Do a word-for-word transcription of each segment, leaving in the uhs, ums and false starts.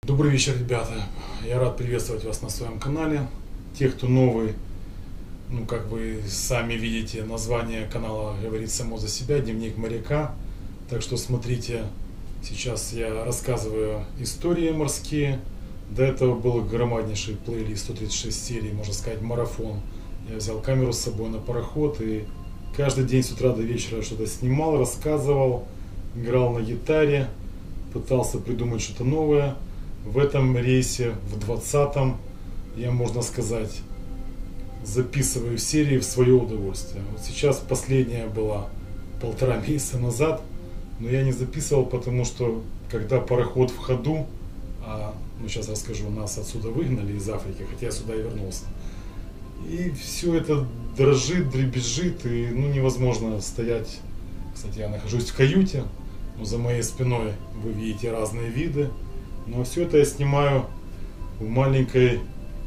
Добрый вечер, ребята. Я рад приветствовать вас на своем канале. Те, кто новый, ну, как вы сами видите, название канала говорит само за себя, Дневник моряка. Так что смотрите, сейчас я рассказываю истории морские. До этого был громаднейший плейлист, сто тридцать шесть серий, можно сказать, марафон. Я взял камеру с собой на пароход и каждый день с утра до вечера что-то снимал, рассказывал, играл на гитаре, пытался придумать что-то новое. В этом рейсе, в двадцатом, я, можно сказать, записываю серии в свое удовольствие. Вот сейчас последняя была полтора месяца назад, но я не записывал, потому что когда пароход в ходу, а, ну сейчас расскажу, нас отсюда выгнали из Африки, хотя я сюда и вернулся. И все это дрожит, дребезжит, и ну, невозможно стоять. Кстати, я нахожусь в каюте, но за моей спиной вы видите разные виды. Но все это я снимаю в маленькой,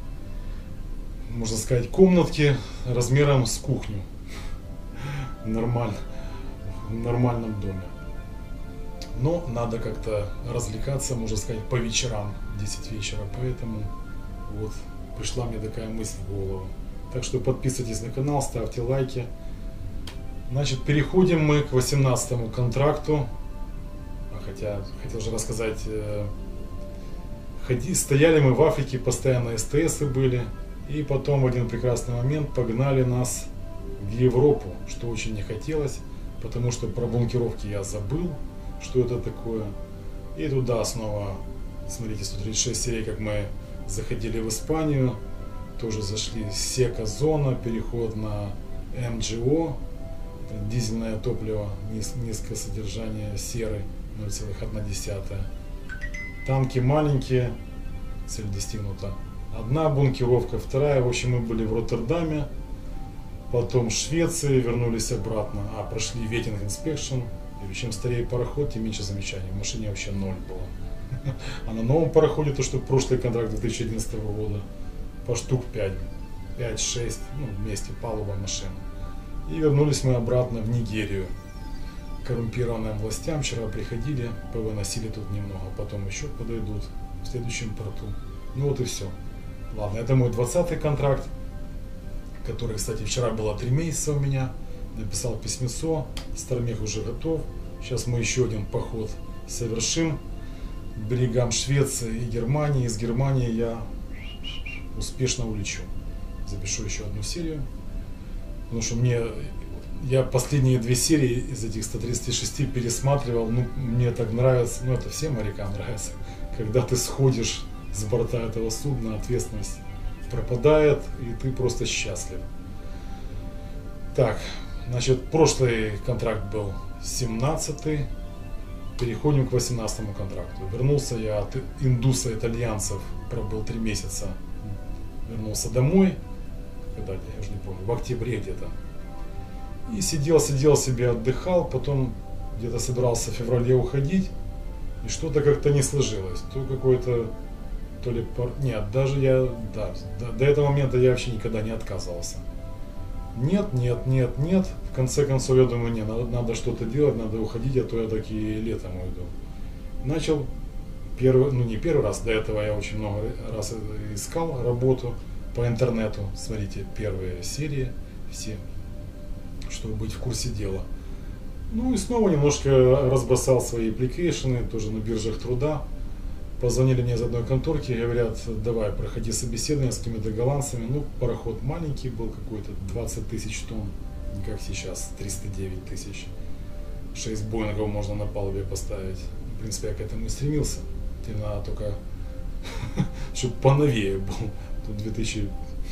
можно сказать, комнатке размером с кухню. Нормально, в нормальном доме. Но надо как-то развлекаться, можно сказать, по вечерам, в десять вечера. Поэтому вот пришла мне такая мысль в голову. Так что подписывайтесь на канал, ставьте лайки. Значит, переходим мы к восемнадцатому контракту. Хотя, хотел же рассказать, ходи, стояли мы в Африке, постоянно СТСы были. И потом в один прекрасный момент погнали нас в Европу, что очень не хотелось, потому что про бункеровки я забыл, что это такое. И туда снова, смотрите, сто тридцать шесть серий, как мы заходили в Испанию. Тоже зашли Сека зона, переход на эм джи о, дизельное топливо, низ, низкое содержание серы, ноль целых одна десятая. Танки маленькие, цель достигнута. Одна бункеровка, вторая. В общем, мы были в Роттердаме, потом в Швеции, вернулись обратно. А, прошли ветинг инспекшн. И чем старее пароход, тем меньше замечаний. В машине вообще ноль было. А на новом пароходе, то что прошлый контракт две тысячи одиннадцатого года, по штук пять, пять-шесть, ну, вместе палуба машин. И вернулись мы обратно в Нигерию. Коррумпированным властям вчера приходили, повыносили тут немного, потом еще подойдут в следующем порту. Ну вот и все. Ладно, это мой двадцатый контракт, который, кстати, вчера было три месяца у меня. Написал письмецо, Стармех уже готов. Сейчас мы еще один поход совершим к берегам Швеции и Германии. Из Германии я успешно улечу. Запишу еще одну серию, потому что мне... Я последние две серии из этих ста тридцати шести пересматривал, ну, мне так нравится, ну, это всем морякам нравится, когда ты сходишь с борта этого судна, ответственность пропадает, и ты просто счастлив. Так, значит, прошлый контракт был семнадцатый, переходим к восемнадцатому контракту. Вернулся я от индуса итальянцев, пробыл три месяца, вернулся домой, когда, я уже не помню, в октябре где-то. И сидел, сидел себе, отдыхал, потом где-то собирался в феврале уходить, и что-то как-то не сложилось. То какой-то, то ли пар... Нет, даже я, да, до, до этого момента я вообще никогда не отказывался. Нет, нет, нет, нет. В конце концов, я думаю, не, надо, надо что-то делать, надо уходить, а то я так и летом уйду. Начал первый, ну не первый раз, до этого я очень много раз искал работу по интернету. Смотрите, первые серии, все, чтобы быть в курсе дела. Ну и снова немножко разбросал свои аппликейшены, тоже на биржах труда. Позвонили мне из одной конторки, говорят, давай, проходи собеседование с какими-то голландцами. Ну, пароход маленький был какой-то, двадцать тысяч тонн, не как сейчас, триста девять тысяч. шесть Боингов можно на палубе поставить. В принципе, я к этому и стремился. Тебе надо только, чтобы поновее был. Тут две тысячи...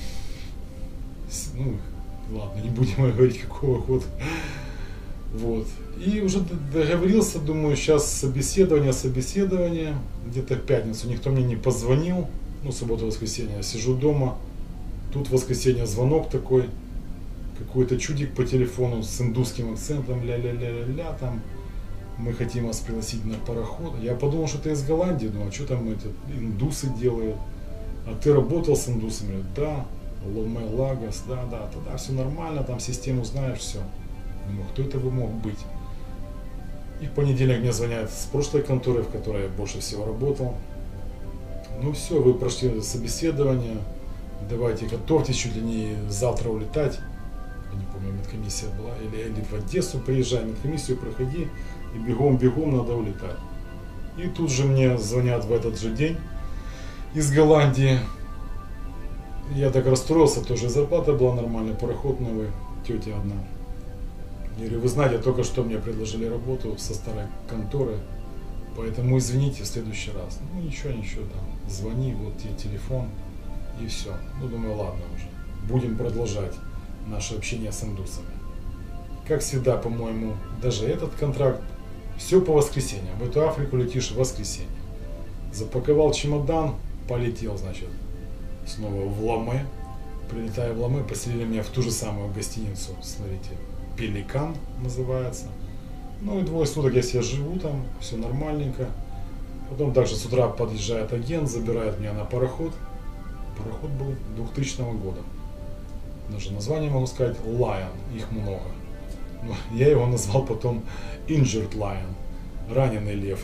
Ну, ладно, не будем говорить, какого года. Вот. И уже договорился, думаю, сейчас собеседование, собеседование. Где-то в пятницу никто мне не позвонил. Ну, суббота-воскресенье. Сижу дома. Тут в воскресенье звонок такой. Какой-то чудик по телефону с индусским акцентом. Ля-ля-ля-ля-ля. Там мы хотим вас пригласить на пароход. Я подумал, что это из Голландии. Думаю, что там эти индусы делают. А ты работал с индусами? Да. Ломе Лагос, да, да, тогда все нормально, там систему знаешь, все. Думаю, кто это бы мог быть? И в понедельник мне звонят с прошлой конторы, в которой я больше всего работал. Ну все, вы прошли собеседование, давайте готовьтесь чуть ли не завтра улетать. Я не помню, медкомиссия была, или, или в Одессу приезжай, медкомиссию проходи, и бегом-бегом надо улетать. И тут же мне звонят в этот же день из Голландии. Я так расстроился, тоже зарплата была нормальная, пароход новый, тетя одна. Я говорю, вы знаете, только что мне предложили работу со старой конторы, поэтому извините в следующий раз. Ну ничего, ничего, там, звони, вот тебе телефон, и все. Ну думаю, ладно уже, будем продолжать наше общение с индусами. Как всегда, по-моему, даже этот контракт, все по воскресеньям. В эту Африку летишь в воскресенье. Запаковал чемодан, полетел, значит, снова в Ломе. Прилетая в Ломе, поселили меня в ту же самую гостиницу, смотрите, Пеликан называется. Ну и двое суток я себе живу там, все нормальненько. Потом также с утра подъезжает агент, забирает меня на пароход. Пароход был двухтысячного года. Даже название могу сказать, Lion, их много. Но я его назвал потом Injured Lion, раненый лев.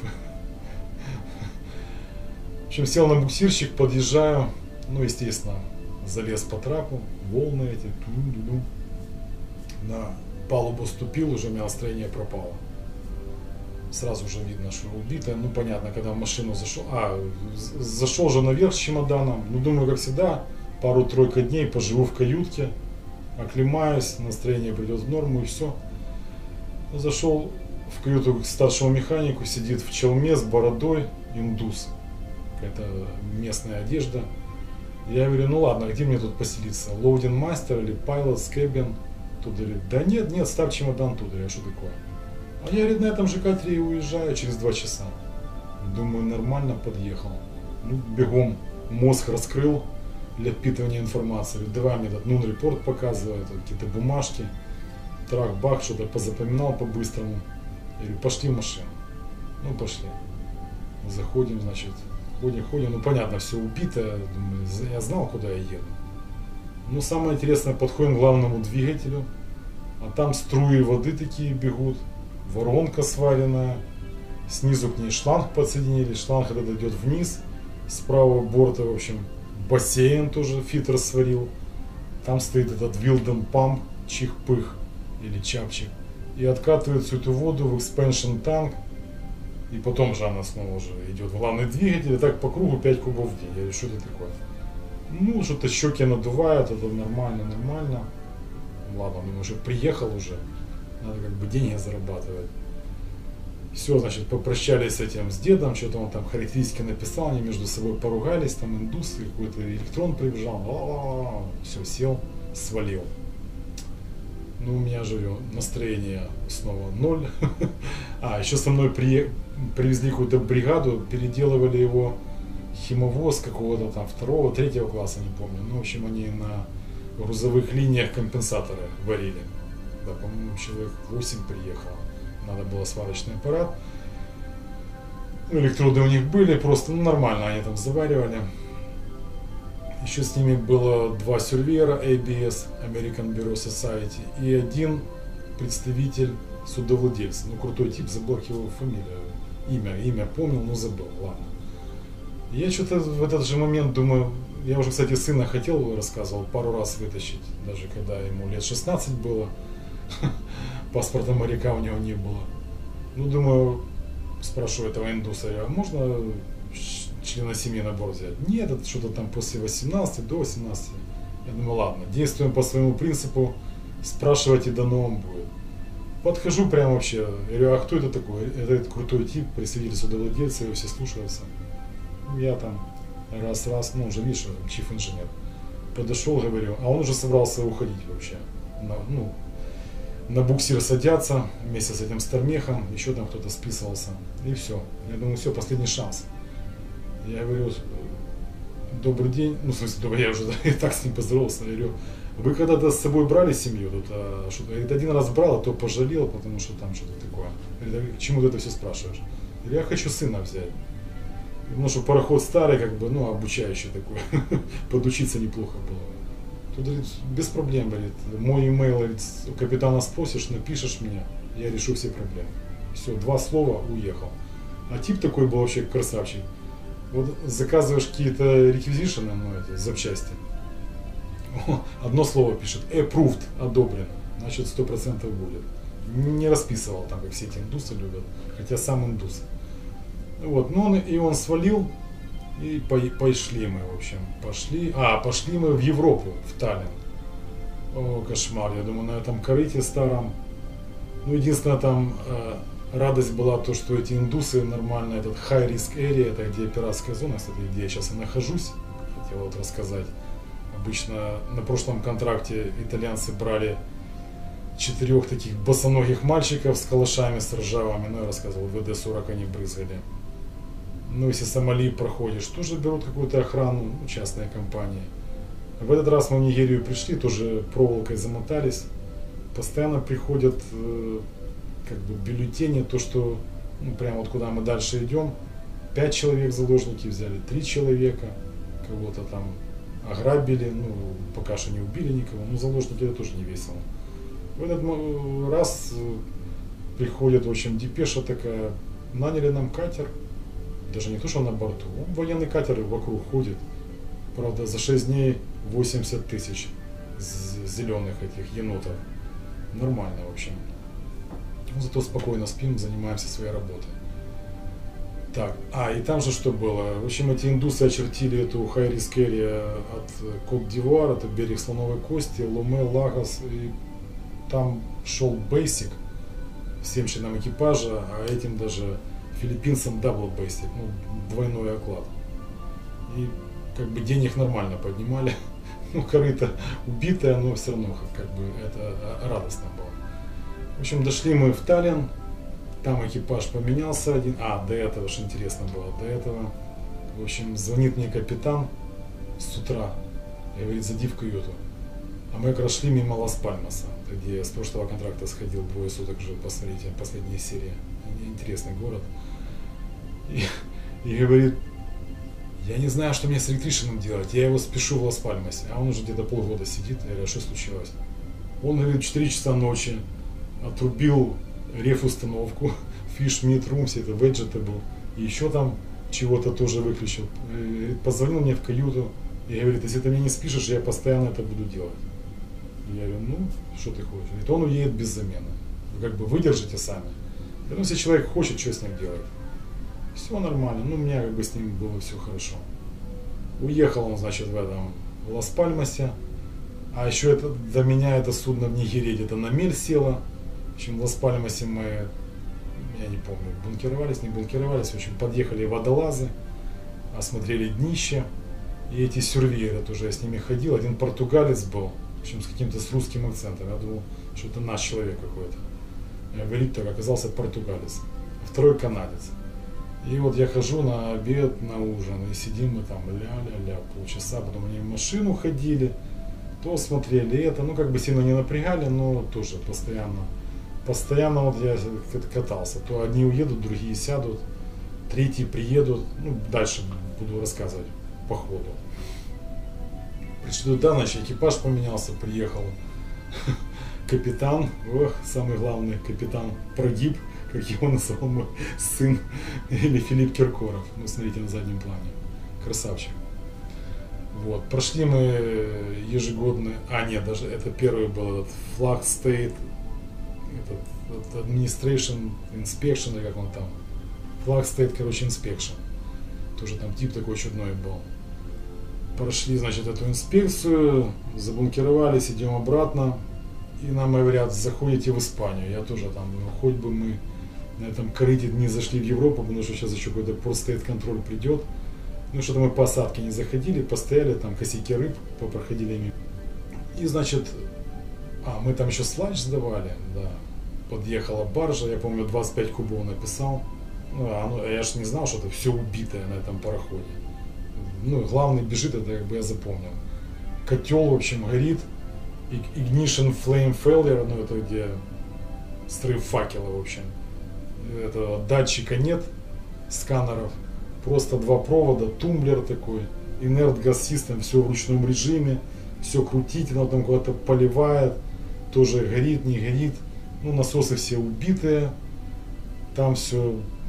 В общем, сел на буксирчик, подъезжаю, ну, естественно, залез по трапу, волны эти, ту-ду-ду. На палубу ступил, уже у меня настроение пропало. Сразу же видно, что убитая. Ну, понятно, когда в машину зашел. А, зашел же наверх с чемоданом. Ну, думаю, как всегда, пару-тройку дней поживу в каютке, оклемаюсь, настроение придет в норму и все. Зашел в каюту к старшему механику, сидит в челме с бородой, индус. Какая-то местная одежда. Я говорю, ну ладно, где мне тут поселиться? Loading Master или Pilot's Cabin? Тут говорит, да нет, нет, ставь чемодан тут. Я, что такое? А я, говорит, на этом же катере уезжаю через два часа. Думаю, нормально, подъехал. Ну, бегом мозг раскрыл для впитывания информации. Говорит, давай мне этот нун-репорт показывает, какие-то бумажки. Трах-бах, что-то позапоминал по-быстрому. Я говорю, пошли в машину. Ну, пошли. Заходим, значит, ходим, ходим. Ну, понятно, все убито. Думаю, я знал, куда я еду. Ну, самое интересное, подходим к главному двигателю. А там струи воды такие бегут. Воронка сваренная. Снизу к ней шланг подсоединили. Шланг этот идет вниз. С правого борта, в общем, бассейн тоже фильтр сварил. Там стоит этот Wilden Pump, чих-пых или чапчик. И откатывает всю эту воду в expansion танк. И потом же она снова уже идет в главный двигатель. И так по кругу пять кубов в день. Я говорю, что это такое? Ну, что-то щеки надувают, это нормально, нормально. Ладно, думаю, уже приехал уже. Надо как бы деньги зарабатывать. Все, значит, попрощались с этим, с дедом, что-то он там характеристики написал, они между собой поругались, там индус, какой-то электрон прибежал, все, сел, свалил. Ну, у меня же настроение снова ноль. А, еще со мной при... привезли какую-то бригаду, переделывали его химовоз какого-то там второго, третьего класса, не помню. Ну, в общем, они на грузовых линиях компенсаторы варили. Да, по-моему, человек восемь приехало. Надо было сварочный аппарат. Электроды у них были, просто ну, нормально они там заваривали. Еще с ними было два сюрвейера эй би эс, American Bureau Society, и один представитель судовладельца. Ну, крутой тип, забыл его фамилию, имя, имя помнил, но забыл, ладно. Я что-то в этот же момент думаю, я уже, кстати, сына хотел, рассказывал, пару раз вытащить, даже когда ему лет шестнадцать было. Паспорта моряка у него не было. Ну, думаю, спрашиваю этого индуса, а можно члена семьи на борт взять? Нет, это что-то там после восемнадцати, до восемнадцати. Я думаю, ладно, действуем по своему принципу, спрашивать и дано вам будет. Подхожу прям вообще, я говорю, а кто это такой? Это этот крутой тип, представитель судовладельца, его все слушаются. Я там раз-раз, ну, уже видишь, чиф-инженер. Подошел, говорю, а он уже собрался уходить вообще. На, ну, на буксир садятся вместе с этим стармехом, еще там кто-то списывался. И все. Я думаю, все, последний шанс. Я говорю, добрый день, ну, в смысле, я уже и так с ним поздоровался. Я говорю, вы когда-то с собой брали семью? Тут, а, что-то, говорит, один раз брал, а то пожалел, потому что там что-то такое. Говорит, к чему ты это все спрашиваешь? Я говорю, я хочу сына взять. Потому что пароход старый, как бы, ну, обучающий такой. Подучиться неплохо было. Тут, говорит, без проблем, говорит, мой имейл, говорит, у капитана спросишь, напишешь мне, я решу все проблемы. Все, два слова, уехал. А тип такой был вообще красавчик. Вот заказываешь какие-то реквизишены, ну, эти запчасти. Одно слово пишет, approved, одобрено, значит сто процентов будет. Не расписывал там, как все эти индусы любят, хотя сам индус. Вот, ну он, и он свалил, и по, пошли мы, в общем, пошли, а, пошли мы в Европу, в Таллин. О, кошмар, я думаю, на этом корыте старом. Ну, единственное, там э, радость была то, что эти индусы нормально, этот high risk area, это где пиратская зона, кстати, где я сейчас и нахожусь, хотел вот рассказать. Обычно на прошлом контракте итальянцы брали четырех таких босоногих мальчиков с калашами, с ржавами, ну я рассказывал, вэ дэ сорок они брызгали. Ну, если Сомали проходишь, тоже берут какую-то охрану, ну, частные компании. В этот раз мы в Нигерию пришли, тоже проволокой замотались. Постоянно приходят э, как бы бюллетени, то что, ну, прямо вот куда мы дальше идем, пять человек заложники взяли, три человека, кого-то там ограбили, ну, пока что не убили никого, но заложники это тоже не весело. В этот раз приходит, в общем, депеша такая, наняли нам катер, даже не то, что на борту, он военный катер вокруг ходит, правда, за шесть дней восемьдесят тысяч зеленых этих енотов, нормально, в общем. Ну, зато спокойно спим, занимаемся своей работой. Так, а, и там же что было? В общем, эти индусы очертили эту high risk area от Кот-д'Ивуар, это берег Слоновой Кости, Ломе, Лагос, и там шел basic всем членам экипажа, а этим даже филиппинцам double basic, ну, двойной оклад. И как бы денег нормально поднимали, ну, корыто убитое, но все равно как бы это радостно было. В общем, дошли мы в Таллин. Там экипаж поменялся один. А, до этого, что интересно было, до этого. В общем, звонит мне капитан с утра и говорит, зайди в каюту. А мы как раз шли мимо Лас-Пальмаса, где я с прошлого контракта сходил, двое суток жил, посмотрите, последняя серия. Интересный город. И, и говорит, я не знаю, что мне с электричеством делать, я его спешу в Лас-Пальмасе. А он уже где-то полгода сидит. Я говорю, а что случилось? Он говорит, в четыре часа ночи отрубил реф-установку, Fish Meat Room, все это vegetable, и еще там чего-то тоже выключил. И позвонил мне в каюту и говорит, если ты мне не спишешь, я постоянно это буду делать. Я говорю, ну, что ты хочешь? Говорит, он уедет без замены. Вы как бы выдержите сами. Я говорю, если человек хочет, что с ним делать? Все нормально, ну, у меня как бы с ним было все хорошо. Уехал он, значит, в этом в Лас-Пальмасе, а еще это, до меня это судно в Нигерии где-то на мель село. В общем, в Лас-Пальмасе мы, я не помню, бункеровались, не бункеровались, в общем, подъехали водолазы, осмотрели днище, и эти сюрвееры тоже, я с ними ходил, один португалец был, в общем, с каким-то с русским акцентом, я думал, что это наш человек какой-то. Я говорит, так оказался португалец, а второй канадец. И вот я хожу на обед, на ужин, и сидим мы там ля-ля-ля полчаса, потом они в машину ходили, то смотрели это, ну как бы сильно не напрягали, но тоже постоянно. Постоянно вот я катался, то одни уедут, другие сядут, третьи приедут, ну дальше буду рассказывать по ходу. Пришли туда, значит, экипаж поменялся, приехал капитан, ох, самый главный капитан прогиб, как его назвал мой сын, или Филипп Киркоров, ну смотрите на заднем плане, красавчик. Вот, прошли мы ежегодный, а нет, даже это первый был этот Flag State, этот, этот Administration Inspection, или как он там, Flag State, короче, Inspection, тоже там тип такой чудной был. Прошли, значит, эту инспекцию, забункеровались, идем обратно, и нам говорят, заходите в Испанию. Я тоже там, ну, хоть бы мы на этом корыте не зашли в Европу, потому что сейчас еще какой-то постстейт-контроль придет. Ну, что-то мы по осадке не заходили, постояли, там косяки рыб попроходили мимо. И, значит, а, мы там еще слайдж сдавали, да. Подъехала баржа, я помню, двадцать пять кубов написал. Ну, а, ну, я же не знал, что это все убитое на этом пароходе. Ну, главный бежит, это как бы я запомнил. Котел, в общем, горит. Ignition Flame Failure, ну, это где срыв факела, в общем. Это датчика нет, сканеров. Просто два провода, тумблер такой, Inert Gas System, все в ручном режиме, все крутить, оно там куда-то поливает, тоже горит, не горит. Ну, насосы все убитые, там все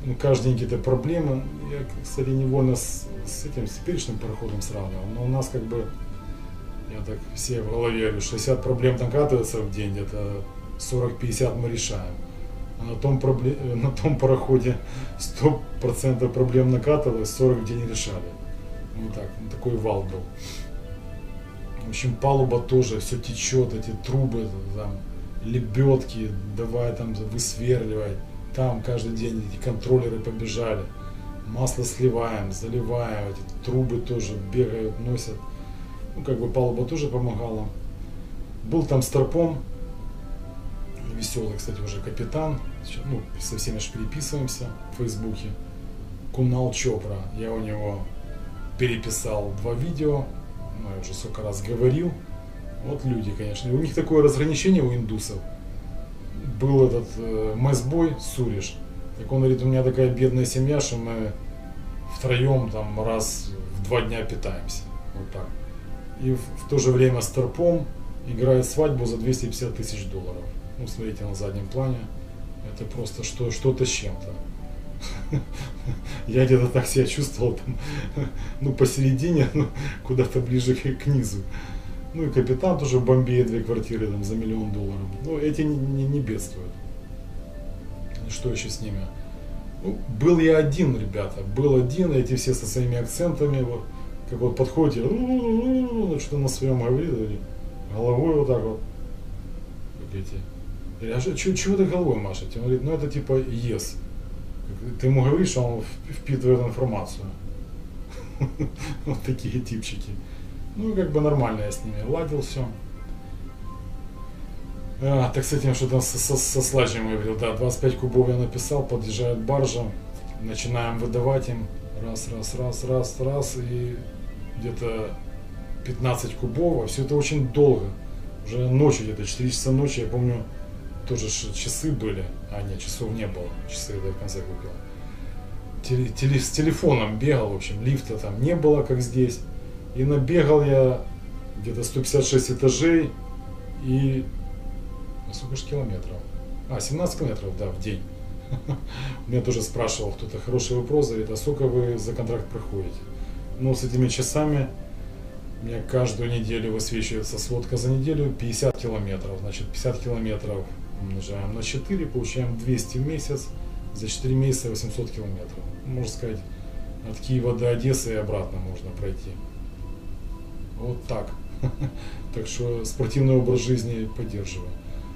ну, каждый день какие-то проблемы. Я, кстати, невольно с, с этим, с теперешним пароходом сравнивал, но у нас как бы, я так все в голове говорю, шестьдесят проблем накатывается в день, где-то сорок-пятьдесят мы решаем. А на том, проблем, на том пароходе сто процентов проблем накатывалось, сорок в день решали. Вот так, ну, такой вал был. В общем, палуба тоже, все течет, эти трубы, там, лебедки, давай там высверливай. Там каждый день эти контроллеры побежали. Масло сливаем, заливаем, эти трубы тоже бегают, носят. Ну, как бы палуба тоже помогала. Был там старпом, веселый, кстати, уже капитан. Ну, со всеми же переписываемся в Фейсбуке. Кунал Чопра. Я у него переписал два видео. Ну, я уже сколько раз говорил. Вот люди, конечно. У них такое разграничение у индусов. Был этот э, мэсбой Суриш. Так он говорит, у меня такая бедная семья, что мы втроем там раз в два дня питаемся. Вот так. И в, в то же время старпом играет свадьбу за двести пятьдесят тысяч долларов. Ну, смотрите на заднем плане. Это просто что, что-то с чем-то. Я где-то так себя чувствовал, там, ну, посередине, ну, куда-то ближе к, к низу. Ну, и капитан тоже в Бомбее две квартиры там, за миллион долларов. Ну, эти не, не, не бедствуют. И что еще с ними? Ну, был я один, ребята, был один, эти все со своими акцентами, вот, как вот подходите, что-то на своем говорит, головой вот так вот, как эти. А чего ты головой машете? Он говорит, ну это типа yes. Ты ему говоришь, а он впитывает информацию. Вот такие типчики. Ну и как бы нормально я с ними ладил все. А, так с этим что-то со, со, со слайджем я говорил, да, двадцать пять кубов я написал, подъезжает баржа, начинаем выдавать им, раз, раз, раз, раз, раз, и где-то пятнадцать кубов, а все это очень долго, уже ночью, где-то четыре часа ночи, я помню, тоже часы были, а нет, часов не было, часы я в конце купил. Теле, теле, с телефоном бегал, в общем, лифта там не было, как здесь, и набегал я где-то сто пятьдесят шесть этажей, и сколько же километров? А, семнадцать километров, да, в день. Меня тоже спрашивал кто-то, хороший вопрос, говорит, а сколько вы за контракт проходите? Ну, с этими часами у меня каждую неделю высвечивается сводка за неделю, пятьдесят километров. Значит, пятьдесят километров умножаем на четыре, получаем двести в месяц, за четыре месяца восемьсот километров. Можно сказать, от Киева до Одессы и обратно можно пройти. Вот так. Так что спортивный образ жизни поддерживаю.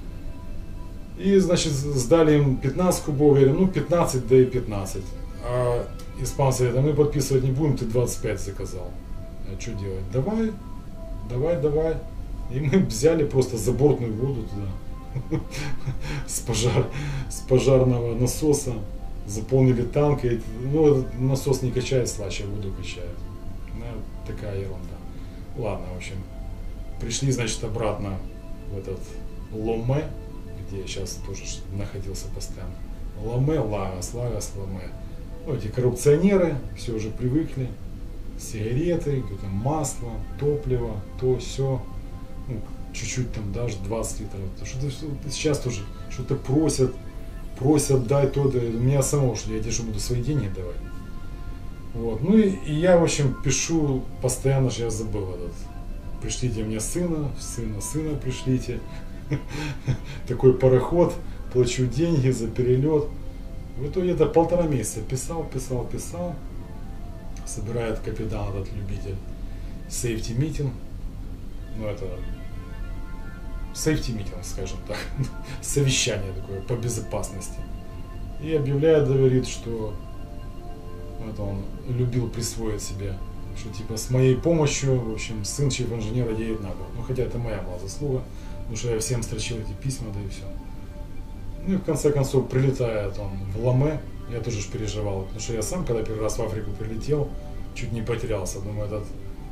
И, значит, сдали им пятнадцать кубов, я говорю, ну пятнадцать, да и пятнадцать. А испанцы говорят, а мы подписывать не будем, ты двадцать пять заказал. А что делать? Давай, давай, давай. И мы взяли просто забортную воду туда, с, пожар, с пожарного насоса, заполнили танк. И, ну, насос не качает слаще, воду качает. Ну, такая ерунда. Ладно, в общем, пришли, значит, обратно в этот Ломе, где я сейчас тоже находился постоянно. Ломе, Лагос, Лагос, Ломе. Ну, эти коррупционеры все уже привыкли. Сигареты, какое-то масло, топливо, то, все. Ну, чуть-чуть там даже двадцать литров. Что-то, что-то, сейчас тоже что-то просят, просят, дай то-то. У меня самого, что я тебе что, буду свои деньги давать. Вот. Ну и, и я, в общем, пишу постоянно, что я забыл этот. Пришлите мне сына, сына, сына пришлите. Такой пароход, плачу деньги за перелет. В итоге это полтора месяца писал, писал, писал. Собирает капитан этот любитель сейфти митинг. Ну это сейфти митинг, скажем так. Совещание такое по безопасности. И объявляет, говорит, что это он любил присвоить себе, что типа с моей помощью, в общем, сын чеф-инженера едет на борт. Ну хотя это моя была заслуга. Потому что я всем строчил эти письма, да и все. Ну и в конце концов прилетает он в Ломе. Я тоже переживал, потому что я сам, когда первый раз в Африку прилетел, чуть не потерялся. Думаю, этот,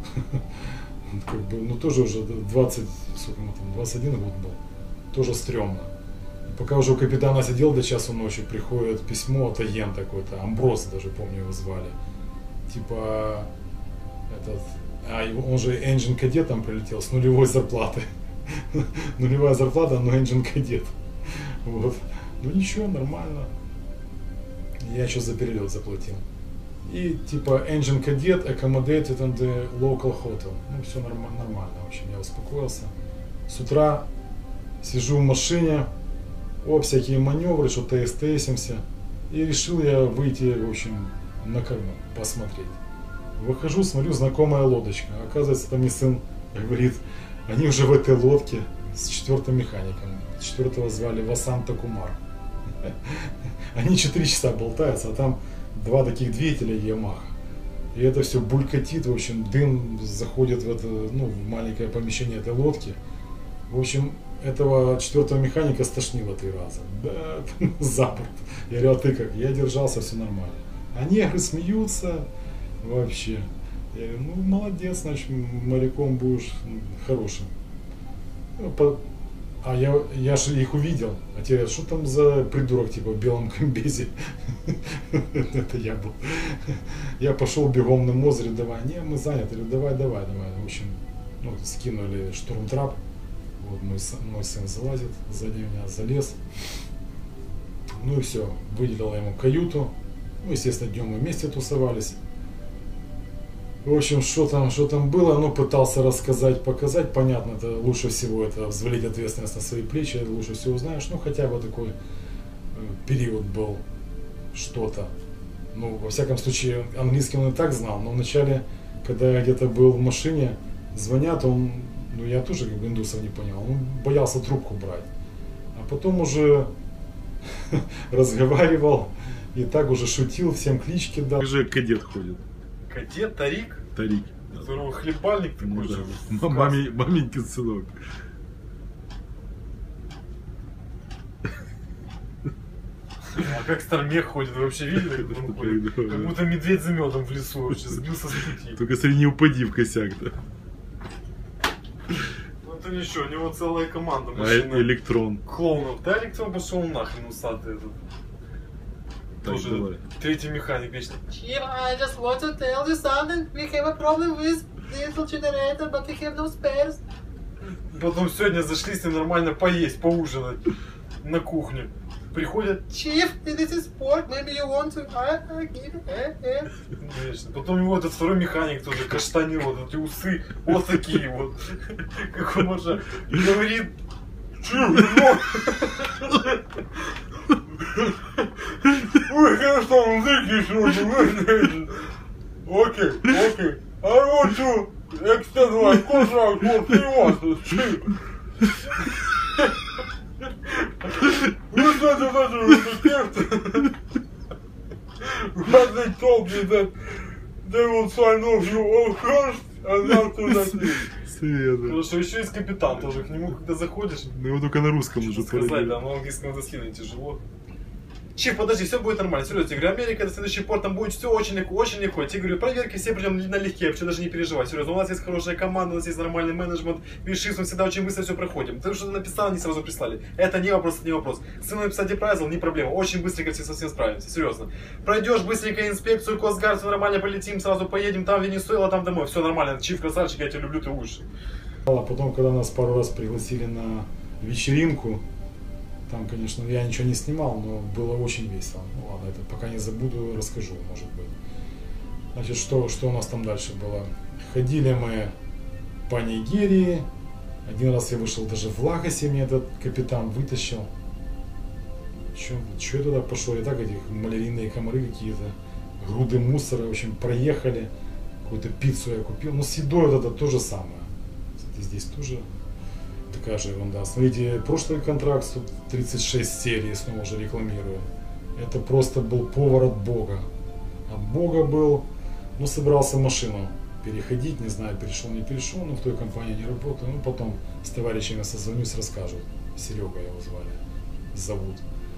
как бы, ну тоже уже двадцать, сколько ему там, двадцать один год был. Тоже стрёмно. И пока уже у капитана сидел до часу ночи, приходит письмо от агента какой-то, Амброс даже, помню, его звали. Типа, этот, а он же engine кадет там прилетел с нулевой зарплатой. Нулевая зарплата, но engine кадет. Вот. Ну ничего, нормально. Я еще за перелет заплатил. И типа engine cadet accommodated in the local hotel. Ну, все нормально, нормально. В общем, я успокоился. С утра сижу в машине, о, всякие маневры, что-то СТСимся. И решил я выйти, в общем, на корму, посмотреть. Выхожу, смотрю, знакомая лодочка. Оказывается, там мне сын говорит, они уже в этой лодке с четвертым механиком. Четвертого звали Васанта Кумар. Они четыре часа болтаются, а там два таких двигателя Ямаха. И это все булькатит, в общем, дым заходит в это, ну, в маленькое помещение этой лодки. В общем, этого четвертого механика стошнило три раза. Да, за борт. Я говорю, а ты как? Я держался, все нормально. А негры смеются вообще. Я говорю, ну молодец, значит, моряком будешь хорошим. Ну, по... А я, я же их увидел. А те, что там за придурок типа в белом комбезе? Это я был. Я пошел бегом на Мозере, давай. Не, мы заняты. Давай, давай, давай. В общем, ну, скинули штурмтрап. Вот мой, мой сын залазит, сзади меня залез. Ну и все, выделил ему каюту. Ну, естественно, днем мы вместе тусовались. В общем, что там, что там было, ну, пытался рассказать, показать. Понятно, это лучше всего это взвалить ответственность на свои плечи, лучше всего знаешь. Ну, хотя бы такой период был, что-то. Ну, во всяком случае, английский он и так знал, но вначале, когда я где-то был в машине, звонят, он, ну, я тоже как бы индусов не понял, он боялся трубку брать. А потом уже разговаривал и так уже шутил, всем клички дал. Как же кадет ходит? Кадет, Тарик? Тарик. Которого хлебальник такой Ну, же. да. Маме, маменькин сынок. А как Стармех ходит, вы вообще видели, как он ходит? Как будто медведь за медом в лесу вообще сбился с пути. Только смотри, не упади в косяк-то. Ну это ничего, у него целая команда А машина. электрон. Клоунов. Да, электрон пошел нахрен усатый этот. Так, Тоже давай. третий механик вечно. Chief, I just want to tell you something. We have a problem with diesel generator, but we have no spares. Потом сегодня зашли с ним нормально поесть, поужинать на кухню. Приходят, Chief, this is pork. Maybe you want to. I, I give it. Eh, eh. конечно. Потом у него этот второй механик тоже каштанил, вот эти усы, вот такие вот, как у мужа. И говорит, ой, хорошо, музыки сегодня, окей, окей, I want to extend my contract for three months, chief. You said that I was the captain. But they told me that they will sign off you all first, and after that. Света. Потому что еще есть капитан тоже, к нему когда заходишь, Ну его только на русском что уже сказать, сказать, да, на английском это сильно тяжело. Чиф, подожди, все будет нормально, серьезно, я говорю, Америка, это следующий порт, там будет все очень легко, очень легко. Я тебе говорю, проверки все придем налегке, вообще даже не переживай, серьезно, у нас есть хорошая команда, у нас есть нормальный менеджмент, видишь, мы всегда очень быстро все проходим. Потому что написал, они сразу прислали. Это не вопрос, это не вопрос. Сыну написать депрайзл, не проблема, очень быстренько все со всем справимся, серьезно. Пройдешь быстренько инспекцию, Косгард, все нормально, полетим, сразу поедем, там Венесуэла, там домой, все нормально, Чиф, красавчик, я тебя люблю, ты лучше. А потом, когда нас пару раз пригласили на вечеринку, там, конечно, я ничего не снимал, но было очень весело. Ну ладно, это пока не забуду, расскажу, может быть. Значит, что, что у нас там дальше было? Ходили мы по Нигерии. Один раз я вышел даже в Лагосе, меня этот капитан вытащил. Че я туда пошел? И так этих малярийные комары какие-то, груды мусора, в общем, проехали. Какую-то пиццу я купил. Но с едой вот это то же самое. Кстати, здесь тоже такая же ерунда. Смотрите, прошлый контракт, тридцать шесть серий, снова же рекламирую. Это просто был повар от Бога. От Бога был, ну, собирался машину переходить, не знаю, перешел, не перешел, но в той компании не работаю. Ну, потом с товарищами созвонюсь, расскажу. Серега его звали, зовут.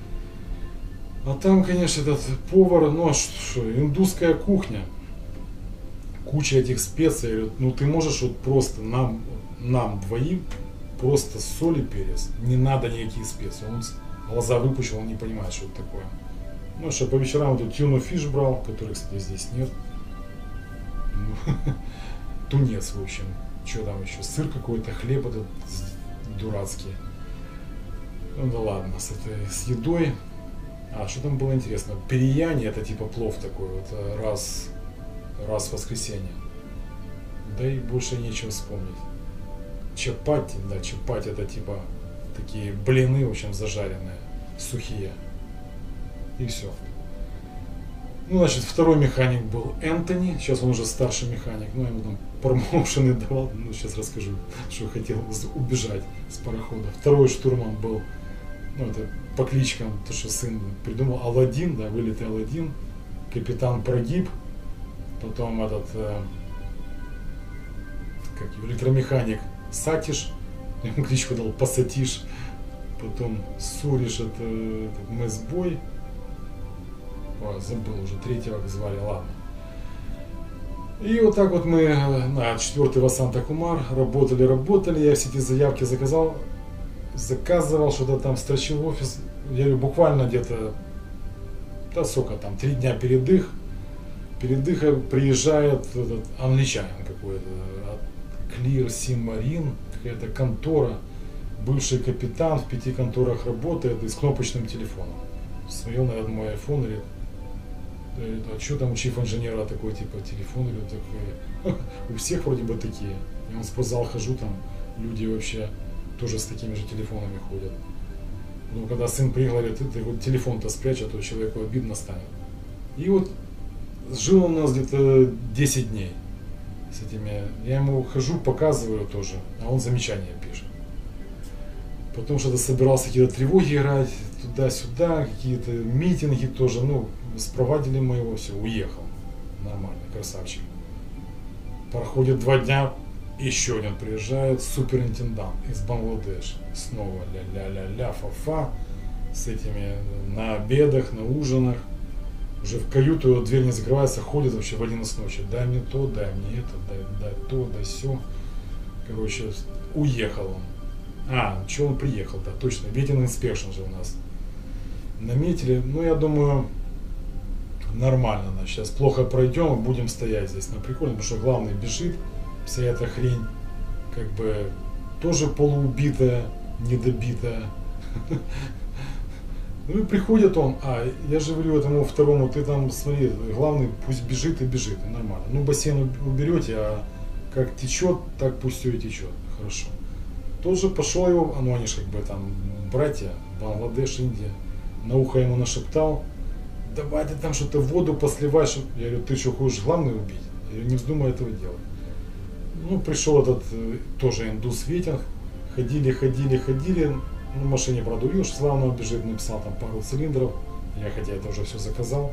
А там, конечно, этот повар, ну, а что, индусская кухня. Куча этих специй. Ну, ты можешь вот просто нам, нам двоим, просто соль и перец. Не надо никаких специй. Он глаза выпучил, он не понимает, что это такое. Ну, что по вечерам вот тюну фиш брал, который, кстати, здесь нет. Ну, тунец, в общем. Что там еще? Сыр какой-то, хлеб этот дурацкий. Ну да ладно, с этой с едой. А, что там было интересно? Перияни, это типа плов такой, вот раз, раз в воскресенье. Да и больше нечего вспомнить. Чапати, да, чапати это типа такие блины, в общем, зажаренные, сухие. И все. Ну, значит, второй механик был Энтони, сейчас он уже старший механик, ну, я ему там промоушены давал, ну, сейчас расскажу, что хотел убежать с парохода. Второй штурман был, ну, это по кличкам, то, что сын придумал, Аладдин, да, вылитый Аладдин, капитан Прогиб, потом этот, э, как его, электромеханик Сатиш, я ему кличку дал Пассатиш, потом Суриш, это, это Мэсбой, ой, забыл уже, третьего звали, ладно. И вот так вот мы на четвертый во Санта-Кумар работали, работали, я все эти заявки заказал, заказывал, что-то там строчил в офис, я говорю, буквально где-то, да сколько там, три дня передых, передыха приезжает этот англичанин какой-то, Clear Sea Marine, какая-то контора, бывший капитан, в пяти конторах работает и с кнопочным телефоном. Смотрел, наверное, мой iPhone, или а что там у чиф-инженера такой, типа, телефон, или такой, у всех вроде бы такие. Я в спортзал хожу, там люди вообще тоже с такими же телефонами ходят. Ну, когда сын приехал, говорит, ты, ты вот телефон-то спрячь, а то человеку обидно станет. И вот жил он у нас где-то десять дней с этими. Я ему хожу, показываю тоже, а он замечания пишет. Потом что-то собирался какие-то тревоги играть, туда-сюда, какие-то митинги тоже, ну, спровадили мы его, все, уехал. Нормально, красавчик. Проходит два дня, еще один приезжает, суперинтендант из Бангладеш. Снова ля-ля-ля-ля, фа-фа, с этими на обедах, на ужинах. Уже в каюту дверь не закрывается, ходит вообще в одиннадцать ночи. Дай мне то, дай мне это, дай, дай то, дай все. Короче, уехал он. А, что он приехал, да, точно, ветерный инспекшн же у нас наметили. Ну, я думаю, нормально, значит, сейчас плохо пройдем, будем стоять здесь на приколе, потому что главный бежит, вся эта хрень, как бы, тоже полуубитая, недобитая. Ну и приходит он, а, я же говорю этому второму, ты там, смотри, главный пусть бежит и бежит, и нормально. Ну, бассейн уберете, а как течет, так пусть все и течет, хорошо. Тот же пошел его, а ну они же как бы там братья, Бангладеш, Индия, на ухо ему нашептал, давай ты там что-то воду посливаешь. Я говорю, ты что, хочешь главный убить? Я говорю, не вздумай этого делать. Ну, пришел этот тоже индус Ветинг, ходили, ходили, ходили, ну, в машине продурил, что главного бежит, написал там пару цилиндров, я хотя это уже все заказал.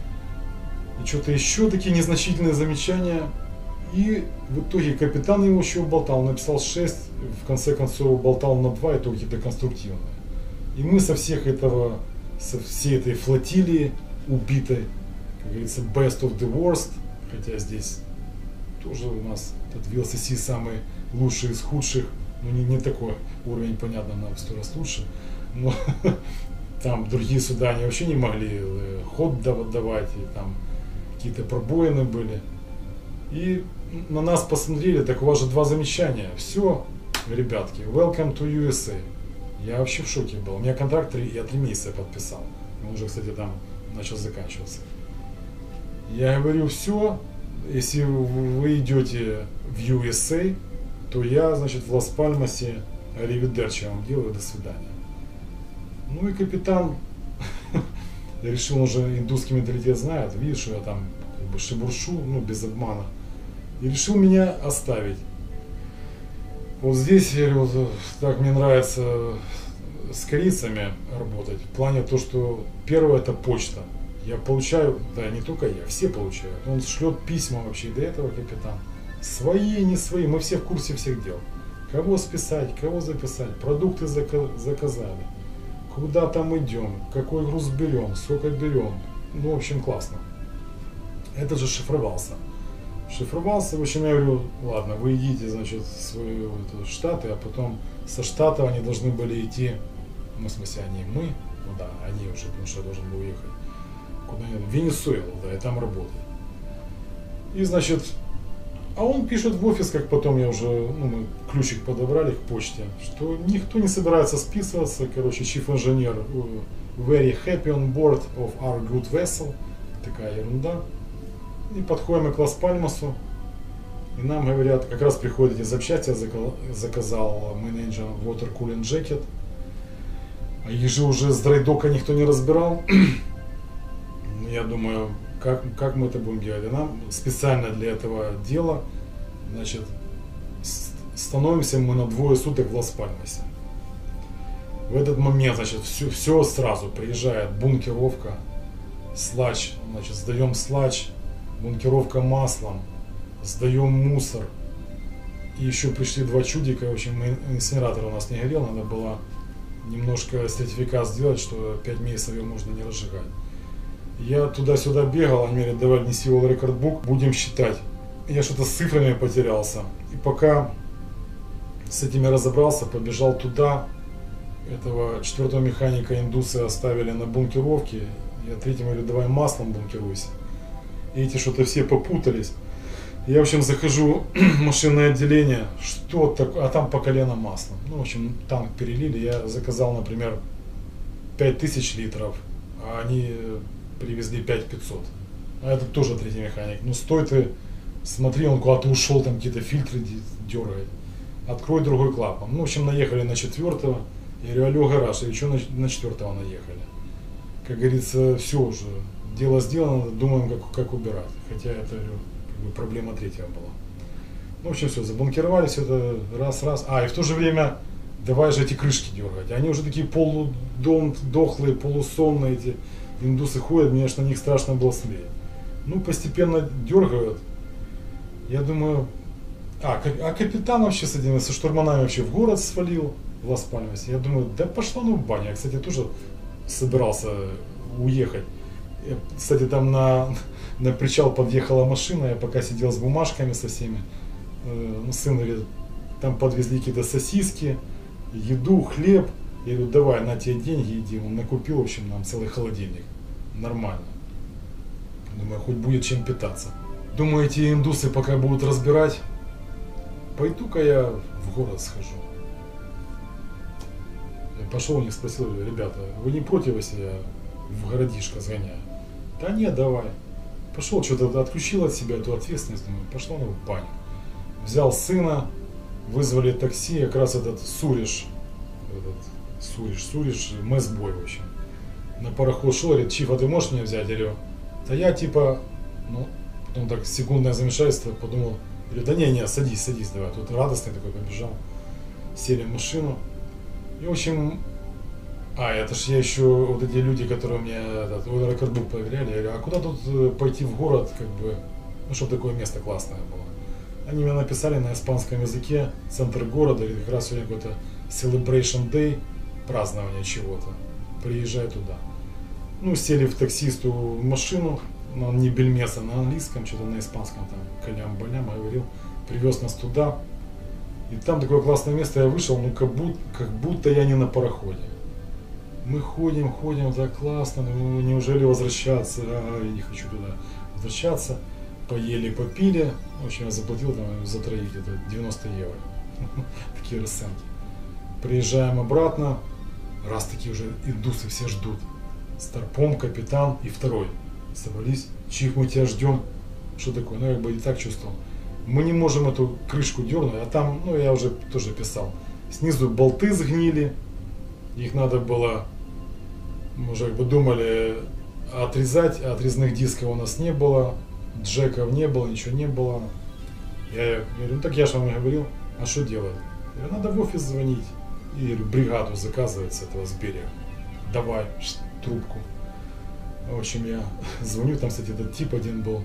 И что-то еще такие незначительные замечания. И в итоге капитан его еще болтал, написал шесть, в конце концов болтал на два, и то какие-то конструктивные. И мы со всех этого, со всей этой флотилии убитой, как говорится, best of the worst, хотя здесь тоже у нас этот ви эл си си самый лучший из худших, ну не, не такой уровень, понятно, нам в сто раз лучше, но там другие суда они вообще не могли ход давать, и там какие-то пробоины были. И на нас посмотрели, так у вас же два замечания. Все, ребятки, welcome to ю эс эй. Я вообще в шоке был. У меня контракт я три месяца подписал. Он уже, кстати, там начал заканчиваться. Я говорю, все, если вы идете в ю эс эй, то я, значит, в Лас-Пальмасе аривидерчи вам делаю, до свидания. Ну и капитан решил, он уже индусский менталитет знает, видит, что я там как бы шебуршу, ну, без обмана. И решил меня оставить. Вот здесь, я говорю, так мне нравится с корейцами работать. В плане то, что первое это почта. Я получаю, да не только я, все получают. Он шлет письма вообще до этого капитан. Свои, не свои, мы все в курсе всех дел. Кого списать, кого записать, продукты заказали. Куда там идем, какой груз берем, сколько берем. Ну, в общем, классно. Это же шифровался. Шифровался, в общем, я говорю, ладно, вы идите, значит, в свои вот, штаты, а потом со штатов они должны были идти, ну, в смысле, они, мы, ну да, они уже, потому что я должен был уехать, куда-нибудь, в Венесуэлу, да, и там работать. И, значит, а он пишет в офис, как потом я уже, ну, мы ключик подобрали к почте, что никто не собирается списываться, короче, чиф-инженер very happy on board of our good vessel. Такая ерунда. И подходим мы к Лас-Пальмасу. И нам говорят, как раз приходят эти запчасти, я заказал менеджер water cooling jacket. А их же уже с драйдока никто не разбирал. Я думаю, как, как мы это будем делать? И нам специально для этого дела, значит, становимся мы на двое суток в Лас-Пальмасе. В этот момент, значит, все, все сразу приезжает бункеровка, слач, значит, сдаем слач, бункеровка маслом, сдаем мусор. И еще пришли два чудика, в общем, инсинератор у нас не горел, надо было немножко сертификат сделать, что пять месяцев ее можно не разжигать. Я туда-сюда бегал, они говорят, давай неси World Record Book, будем считать. Я что-то с цифрами потерялся. И пока с этими разобрался, побежал туда. Этого четвертого механика индусы оставили на бункеровке. Я третьему говорю, давай маслом бункеруйся. И эти что-то все попутались. Я, в общем, захожу в машинное отделение, что такое, а там по колено маслом. Ну, в общем, танк перелили. Я заказал, например, пять тысяч литров, а они привезли пять тысяч пятьсот. А это тоже третий механик. Ну, стой ты, смотри, он куда-то ушел, там какие-то фильтры дергает. Открой другой клапан. Ну, в общем, наехали на четвертого. Я говорю, алло, гараж, и что на, на четвертого наехали? Как говорится, все уже, дело сделано, думаем, как, как убирать. Хотя это, как бы, проблема третьего была. Ну, в общем, все, забункировали все это раз-раз. А, и в то же время, давай же эти крышки дергать. Они уже такие полудохлые, полусонные, эти индусы ходят, мне аж на них страшно было смотреть. Ну, постепенно дергают. Я думаю, а, а капитан вообще с этими, со штурманами вообще в город свалил. В Лас-Пальмасе. Я думаю, да пошло ну в баню. Я, кстати, тоже собирался уехать. Я, кстати, там на, на причал подъехала машина, я пока сидел с бумажками со всеми. Э, ну, сын говорит, там подвезли какие-то сосиски, еду, хлеб. Я говорю, давай, на тебе деньги, иди. Он накупил, в общем, нам целый холодильник. Нормально. Думаю, хоть будет чем питаться. Думаю, эти индусы пока будут разбирать. Пойду-ка я в город схожу. Пошел у них, спросил, ребята, вы не против, если я в городишко сгоняю? Да нет, давай. Пошел, что-то отключил от себя эту ответственность, думаю, пошел в баню. Взял сына, вызвали такси, как раз этот Суриш, этот Суриш, Суриш, мэсбой, в общем. На пароход шел, говорит, Чиф, а ты можешь меня взять? Я говорю, да я типа, ну, потом так секундное замешательство, подумал, говорю, да не, не, садись, садись, давай. Тут радостный такой побежал, сели в машину. И, в общем, а, это ж я еще, вот эти люди, которые мне этот World Record Book проверяли, я говорю, а куда тут пойти в город, как бы, ну, чтобы такое место классное было. Они мне написали на испанском языке, центр города, или как раз сегодня какой-то Celebration Day, празднование чего-то, приезжай туда. Ну, сели в таксисту в машину, ну, не бельмеса на английском, что-то на испанском, там, калям-балям, я говорил, привез нас туда. И там такое классное место, я вышел, ну как будто, как будто я не на пароходе. Мы ходим, ходим, так классно, ну неужели возвращаться, а, я не хочу туда возвращаться. Поели, попили, в общем, я заплатил там за троих где-то девяносто евро. Такие расценки. Приезжаем обратно, раз такие уже индусы все ждут. Старпом, капитан и второй. Собрались, Чиф, мы тебя ждем. Что такое? Ну, я как бы и так чувствовал. Мы не можем эту крышку дернуть, а там, ну я уже тоже писал, снизу болты сгнили, их надо было, мы уже как бы думали отрезать, а отрезных дисков у нас не было, джеков не было, ничего не было. Я говорю, ну так я же вам говорил, а что делать? Я говорю, надо в офис звонить. И говорю, бригаду заказывать с этого, с берега. Давай, трубку. В общем, я звоню, там, кстати, этот тип один был.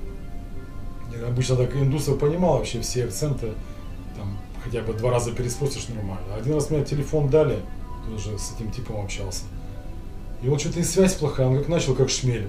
Я обычно так индусов понимал вообще все акценты, там хотя бы два раза переспросишь нормально. Один раз мне телефон дали, тоже с этим типом общался. И он что-то и связь плохая, он как начал как шмель.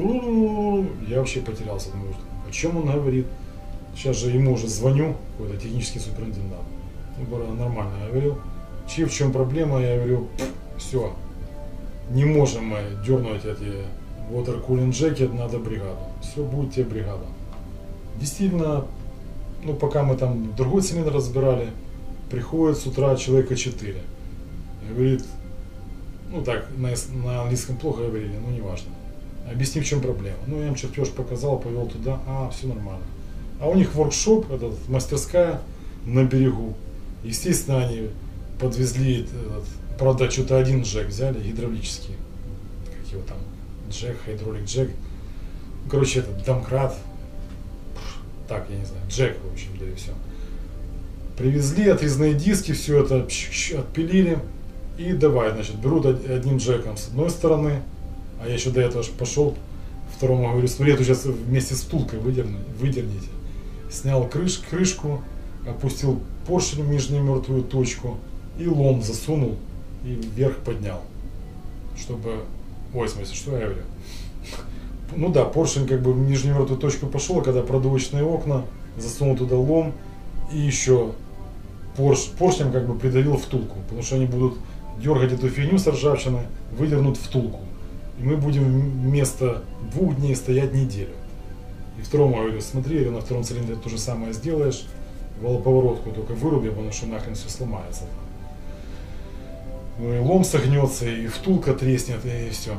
Я вообще потерялся, думаю, о чем он говорит. Сейчас же ему уже звоню, какой-то технический суперинтендант. Ну, нормально, я говорю, Чиф, в чем проблема? Я говорю, все, не можем мы дернуть эти water cooling jacket, надо бригаду. Все, будет тебе бригада. Действительно, ну пока мы там другой цилиндр разбирали, приходит с утра человека четыре. И говорит, Ну так, на, на английском плохо говорили, но не важно. Объясни, в чем проблема. Ну, я им чертеж показал, повел туда, а, все нормально. А у них воркшоп, этот, мастерская на берегу. Естественно, они подвезли, этот, правда, что-то один джек взяли, гидравлический. Как его там, джек, хайдролик джек. Короче, этот домкрат. Так, я не знаю, джек, в общем, да и все. Привезли отрезные диски, все это отпилили. И давай, значит, берут одним джеком с одной стороны. А я еще до этого пошел, второму говорю, смотри, эту сейчас вместе с втулкой выдерни, выдерните. Снял крыш, крышку, опустил поршень в нижнюю мертвую точку и лом засунул и вверх поднял. Чтобы... Ой, в смысле, что я говорю? Ну да, поршень как бы в нижнюю мертвую точку пошел, а когда продувочные окна, засунул туда лом и еще порш, поршнем как бы придавил втулку, потому что они будут дергать эту фигню с ржавчиной, выдернут втулку. И мы будем вместо двух дней стоять неделю. И второму говорю, смотри, на втором цилиндре то же самое сделаешь, валоповоротку только выруби, потому что нахрен все сломается. Ну и лом согнется, и втулка треснет, и все.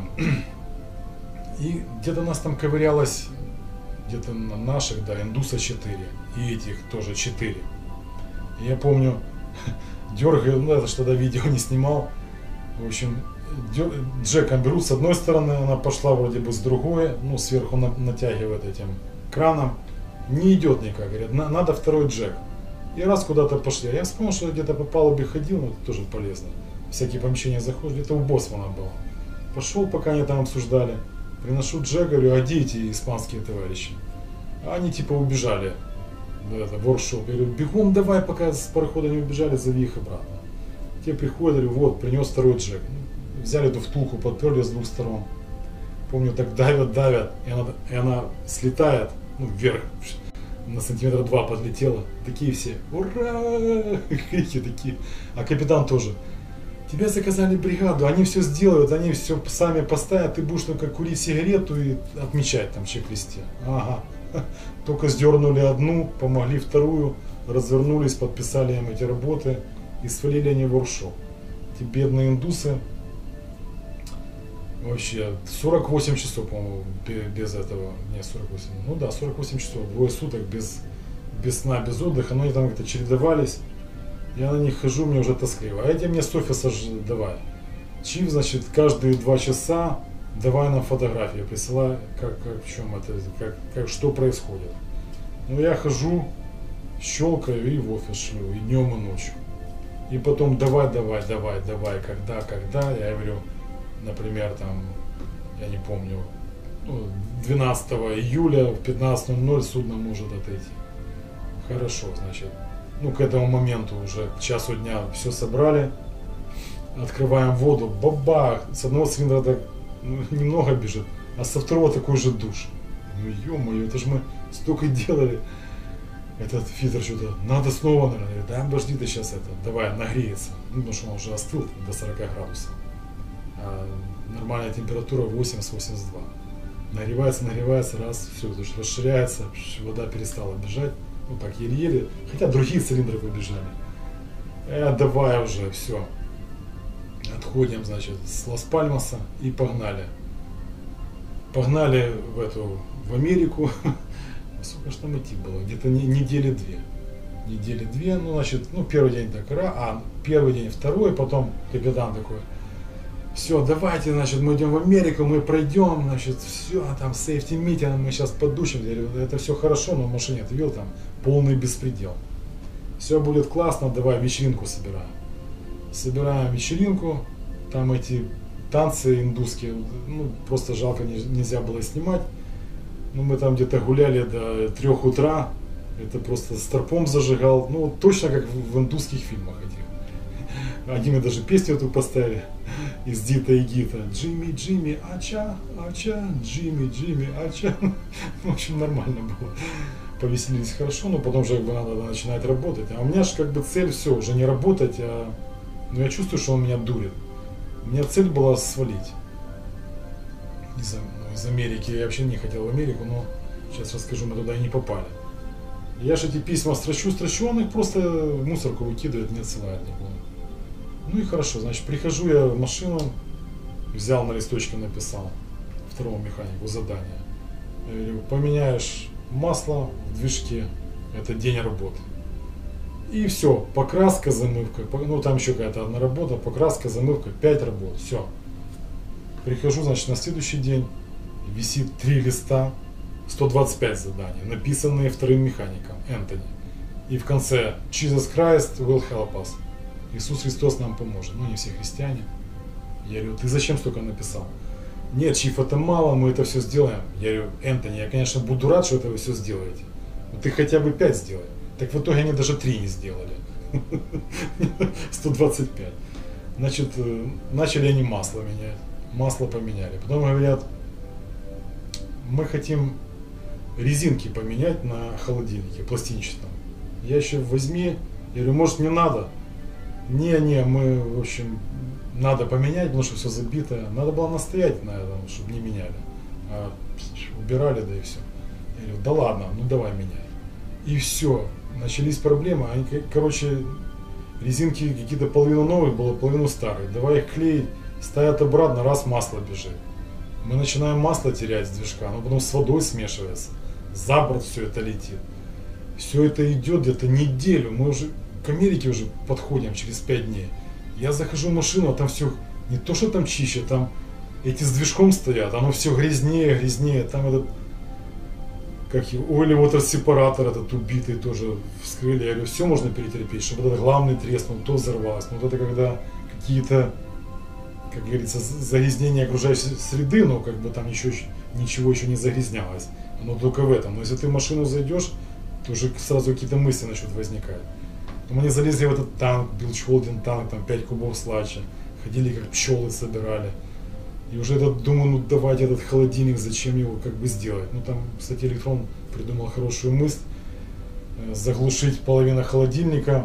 И где-то нас там ковырялось, где-то на наших, да, Индуса четыре, и этих тоже четыре. И я помню, дергаю, ну это что тогда видео не снимал, в общем, джеком берут с одной стороны, она пошла вроде бы с другой, ну сверху на, натягивает этим краном, не идет никак, говорят, на, надо второй джек. И раз куда-то пошли, я вспомнил, что где-то по палубе ходил, но это тоже полезно, всякие помещения заходишь, где-то у Боссмана было. Пошел, пока они там обсуждали, приношу джек, говорю, а где эти испанские товарищи? А они типа убежали, это, воркшоп, я говорю, бегом давай, пока с парохода не убежали, зови их обратно. Те приходят, говорю, вот, принес второй джек. Взяли эту втулку, подперли с двух сторон. Помню, так давят, давят, и она, и она слетает, ну, вверх, на сантиметра два подлетела. Такие все, ура! Крики такие. А капитан тоже. Тебя заказали бригаду, они все сделают, они все сами поставят, ты будешь только курить сигарету и отмечать там в чек-листе. Ага. Только сдернули одну, помогли вторую, развернулись, подписали им эти работы и свалили они в воркшоп. Эти бедные индусы. Вообще, сорок восемь часов, по-моему, без этого, не сорок восемь, ну да, сорок восемь часов, двое суток без, без сна, без отдыха, но они там как-то чередовались, я на них хожу, мне уже тоскливо, а эти мне с офиса давай, Чиф, значит, каждые два часа давай нам фотографии, присылай, как, как, в чем это, как, как, что происходит. Ну я хожу, щелкаю и в офис шлю, и днем, и ночью. И потом давай, давай, давай, давай, когда, когда, я говорю, например, там, я не помню, ну, двенадцатого июля в пятнадцать ноль ноль судно может отойти. Хорошо, значит, ну, к этому моменту уже к часу дня все собрали, открываем воду, бабах, с одного цилиндра так, ну, немного бежит, а со второго такой же душ. Ну, ё-моё, это же мы столько делали. Этот фильтр что-то, надо снова, наверное, да, обожди ты сейчас это, давай, нагреется. Ну, потому что он уже остыл до сорока градусов. А нормальная температура восемьдесят-восемьдесят два. Нагревается, нагревается, раз, все, то есть расширяется, вода перестала бежать. Ну так еле-еле, хотя другие цилиндры побежали. Э, давай уже, все. Отходим, значит, с Лас-Пальмаса и погнали. Погнали в эту, в Америку. Сколько ж там идти было? Где-то не, недели две. Недели две, ну, значит, ну, первый день так, а, первый день, второй, потом капитан такой, все, давайте, значит, мы идем в Америку, мы пройдем, значит, все, там, сейфти митинг, мы сейчас подучим, я говорю, это все хорошо, но в машине ты видел, там, полный беспредел. Все будет классно, давай вечеринку собираем. Собираем вечеринку, там эти танцы индусские, ну, просто жалко, нельзя было снимать. Ну, мы там где-то гуляли до трех утра, это просто старпом зажигал, ну, точно как в, в индусских фильмах этих. Они мне даже песню эту поставили из Дита и Гита. Джимми, Джимми, ача, ача, Джимми, Джимми, ача. В общем, нормально было. Повеселились хорошо, но потом же как бы надо начинать работать. А у меня же как бы цель все, уже не работать, а ну, я чувствую, что он меня дурит. У меня цель была свалить. Из, ну, из Америки. Я вообще не хотел в Америку, но сейчас расскажу, мы туда и не попали. Я же эти письма строчу, строчу, он их просто в мусорку выкидывает, не отсылает никуда. Ну и хорошо, значит, прихожу я в машину, взял на листочке, написал второму механику задание. Я говорю, поменяешь масло в движке, это день работы. И все, покраска, замывка, ну там еще какая-то одна работа, покраска, замывка, пять работ, все. Прихожу, значит, на следующий день, висит три листа, сто двадцать пять заданий, написанные вторым механиком, Энтони. И в конце, Jesus Christ will help us. Иисус Христос нам поможет. Ну, не все христиане. Я говорю, ты зачем столько написал? Нет, Чиф, это мало, мы это все сделаем. Я говорю, Энтони, я, конечно, буду рад, что это вы все сделаете. Но ты хотя бы пять сделай. Так в итоге они даже три не сделали. сто двадцать пять. Значит, начали они масло менять. Масло поменяли. Потом говорят, мы хотим резинки поменять на холодильнике пластинчатом. Я еще возьми. Я говорю, может, не надо? Не-не, мы, в общем, надо поменять, потому что все забито. Надо было настоять на этом, чтобы не меняли. А убирали, да и все. Я говорю, да ладно, ну давай меняй. И все. Начались проблемы. Они, короче, резинки какие-то половину новых было, половину старых. Давай их клеить, ставят обратно, раз масло бежит. Мы начинаем масло терять с движка, оно потом с водой смешивается. За борт все это летит. Все это идет где-то неделю. Мы уже к Америке уже подходим через пять дней. Я захожу в машину, а там все не то, что там чище, там эти с движком стоят, оно все грязнее, грязнее. Там этот, как его, ойл water сепаратор этот убитый тоже вскрыли. Я говорю, все можно перетерпеть, чтобы этот главный треснул, то взорвалось. Но вот это когда какие-то, как говорится, загрязнения окружающей среды, но как бы там ничего, ничего еще не загрязнялось. Оно только в этом. Но если ты в машину зайдешь, то уже сразу какие-то мысли начнут возникать. Мы не залезли в этот танк, билдхолдинг танк, там пять кубов слача, ходили как пчелы собирали. И уже этот, думаю, ну давайте этот холодильник, зачем его как бы сделать. Ну там, кстати, Электрон придумал хорошую мысль, заглушить половину холодильника,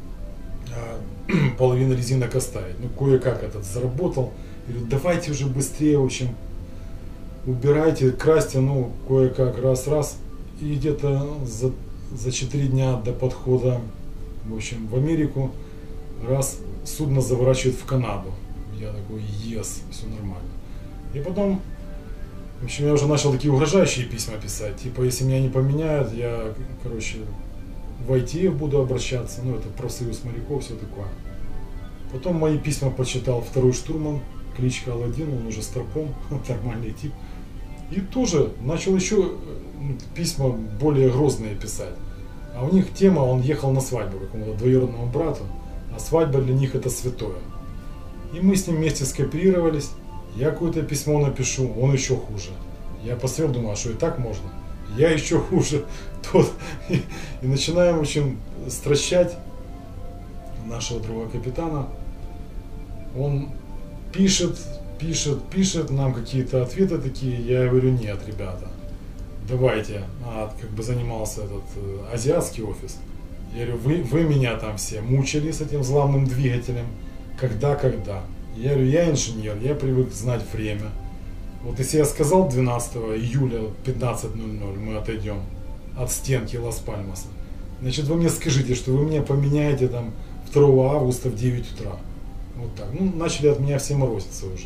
а половину резинок оставить. Ну кое-как этот заработал. Я говорю, давайте уже быстрее, в общем, убирайте, красьте, ну кое-как, раз-раз. И где-то за, за четыре дня до подхода, в общем, в Америку, раз судно заворачивает в Канаду. Я такой, ес, все нормально. И потом, в общем, я уже начал такие угрожающие письма писать. Типа, если меня не поменяют, я, короче, в ай ти эф буду обращаться. Ну, это профсоюз моряков, все такое. Потом мои письма почитал второй штурман, кличка Аладдин, он уже старпом, нормальный тип. И тоже начал еще письма более грозные писать. А у них тема, он ехал на свадьбу какому-то двоюродному брату, а свадьба для них это святое. И мы с ним вместе скооперировались, я какое-то письмо напишу, он еще хуже. Я посмотрел, думаю, а что и так можно? Я еще хуже. Тот. И, и начинаем, в общем, стращать нашего друга капитана. Он пишет, пишет, пишет нам какие-то ответы такие. Я говорю, нет, ребята, давайте. А, как бы занимался этот э, азиатский офис. Я говорю, вы, вы меня там все мучили с этим взломным двигателем. Когда, когда? Я говорю, я инженер, я привык знать время. Вот если я сказал двенадцатого июля пятнадцать ноль ноль мы отойдем от стенки Лас-Пальмаса, значит вы мне скажите, что вы меня поменяете там второго августа в девять утра. Вот так. Ну, начали от меня все морозиться уже.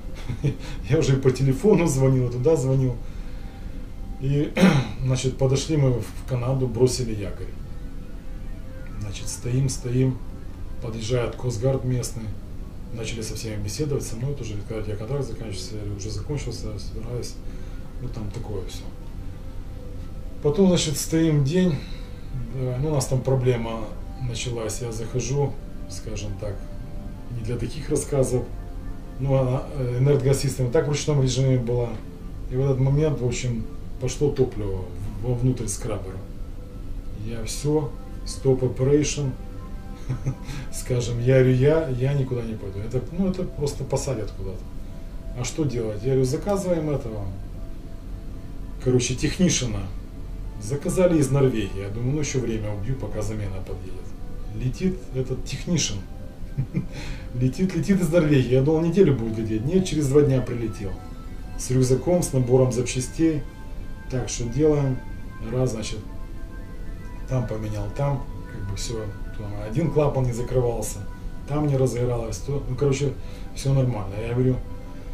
Я уже и по телефону звонил, и туда звонил. И, значит, подошли мы в Канаду, бросили якорь. Значит, стоим, стоим, подъезжает Костгард местный. Начали со всеми беседовать со мной, тоже, когда у тебя контракт заканчивается, я уже закончился, собираюсь. Ну, там такое все. Потом, значит, стоим день, ну, у нас там проблема началась, я захожу, скажем так, не для таких рассказов, ну, она, энергосистема так в ручном режиме была. И в этот момент, в общем, пошло топливо вовнутрь скрабера. Я все, стоп operation. Скажем, я говорю, я, я никуда не пойду. Это, ну, это просто посадят куда-то. А что делать? Я говорю, заказываем этого. Короче, технишина. Заказали из Норвегии. Я думаю, ну еще время убью, пока замена подъедет. Летит этот технишин. Летит, летит из Норвегии. Я думал, неделю будет лететь. Нет, через два дня прилетел. С рюкзаком, с набором запчастей. Так, что делаем? Раз, значит, там поменял, там, как бы все. Один клапан не закрывался, там не разгоралось, то, ну, короче, все нормально. Я говорю,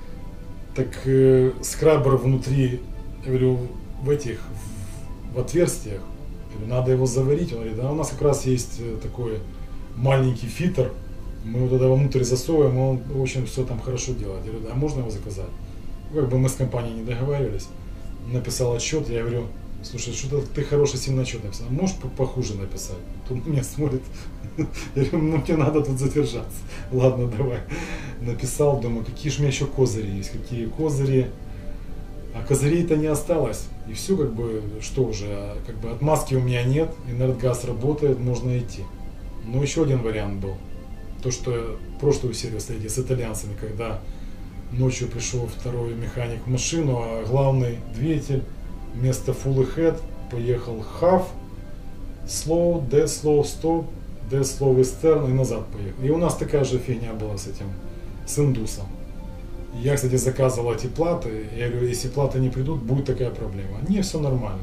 так э, скрабер внутри, я говорю, в этих, в, в отверстиях, я говорю, надо его заварить. Он говорит, а у нас как раз есть такой маленький фильтр, мы его туда вовнутрь засовываем, он, в общем, все там хорошо делает. Я говорю, а можно его заказать? Ну, как бы мы с компанией не договаривались. Написал отчет, я говорю, слушай, что-то ты хороший сильный отчет написал, можешь похуже написать? Тут на меня смотрит, я говорю, ну мне надо тут задержаться. Ладно, давай. Написал, думаю, какие же у меня еще козыри есть, какие козыри. А козырей-то не осталось. И все как бы, что уже, как бы отмазки у меня нет, Энергаз работает, можно идти. Но еще один вариант был. То, что прошлую серию встретили с итальянцами, когда ночью пришел второй механик в машину, а главный двигатель вместо full ahead поехал half, slow, dead slow, stop, dead slow extern и назад поехал. И у нас такая же фигня была с этим, с индусом. Я, кстати, заказывал эти платы, я говорю, если платы не придут, будет такая проблема. Не, все нормально.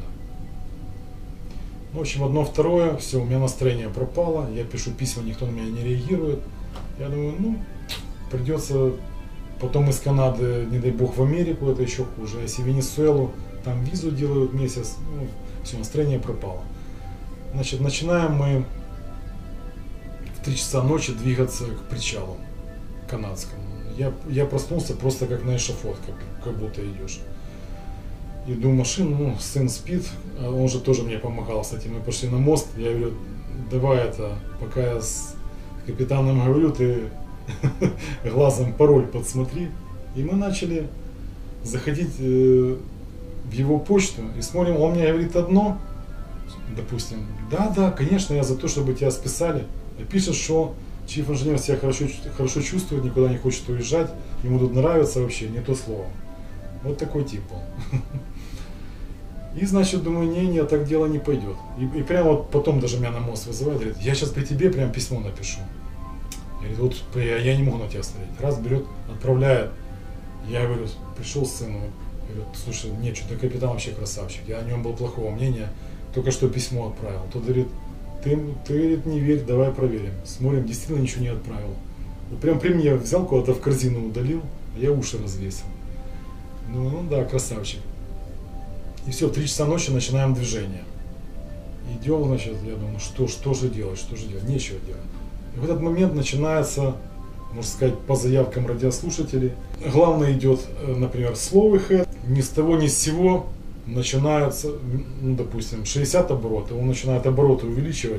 В общем, одно второе, все, у меня настроение пропало, я пишу письма, никто на меня не реагирует. Я думаю, ну, придется потом из Канады, не дай бог, в Америку, это еще хуже. Если в Венесуэлу, там визу делают месяц, ну, все, настроение пропало. Значит, начинаем мы в три часа ночи двигаться к причалу канадскому. Я, я проснулся просто как на эшафот, как, как будто идешь. Иду в машину, ну, сын спит, он же тоже мне помогал, кстати, мы пошли на мост, я говорю, давай это, пока я с капитаном говорю, ты глазом пароль подсмотри. И мы начали заходить э, в его почту и смотрим, он мне говорит одно, допустим, да, да, конечно, я за то, чтобы тебя списали, и пишет, что чиф инженер себя хорошо, хорошо чувствует, никуда не хочет уезжать, ему тут нравится вообще, не то слово. Вот такой тип он. И, значит, думаю, не, не, так дело не пойдет. И, и прямо вот потом даже меня на мост вызывает, говорит, я сейчас при тебе прям письмо напишу. Я говорю, вот я, я не могу на тебя смотреть. Раз берет, отправляет. Я говорю, пришел с сыном, говорю, слушай, нет, что-то капитан вообще красавчик. Я о нем был плохого мнения, только что письмо отправил. Тот говорит, ты, ты говорит, не верь, давай проверим. Смотрим, действительно ничего не отправил. Вот прям при мне взял куда-то в корзину, удалил, а я уши развесил. Ну, ну да, красавчик. И все, в три часа ночи начинаем движение. Идем, значит, я думаю, что, что же делать, что же делать, нечего делать. И в этот момент начинается, можно сказать, по заявкам радиослушателей. Главное идет, например, slow ahead, ни с того ни с сего начинается, ну, допустим, шестьдесят оборотов, он начинает обороты увеличивать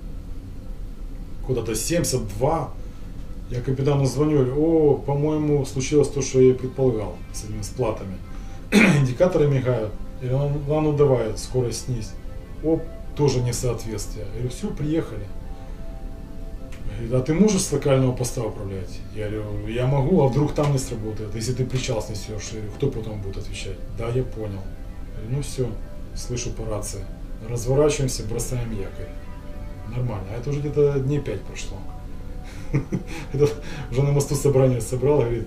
куда-то семьдесят два. Я капитану звоню, говорю, о, по-моему, случилось то, что я и предполагал с этими с платами. Индикаторы мигают. Я говорю, ну, ну давай, скорость снизь. Оп, тоже несоответствие. Я говорю, все, приехали. Говорит, а ты можешь с локального поста управлять? Я говорю, я могу, а вдруг там не сработает, если ты причал снесешь. Я говорю, кто потом будет отвечать? Да, я понял. Я говорю, ну все, слышу по рации. Разворачиваемся, бросаем якорь. Нормально. А это уже где-то дней пять прошло. Это уже на мосту собрание собрал, говорит,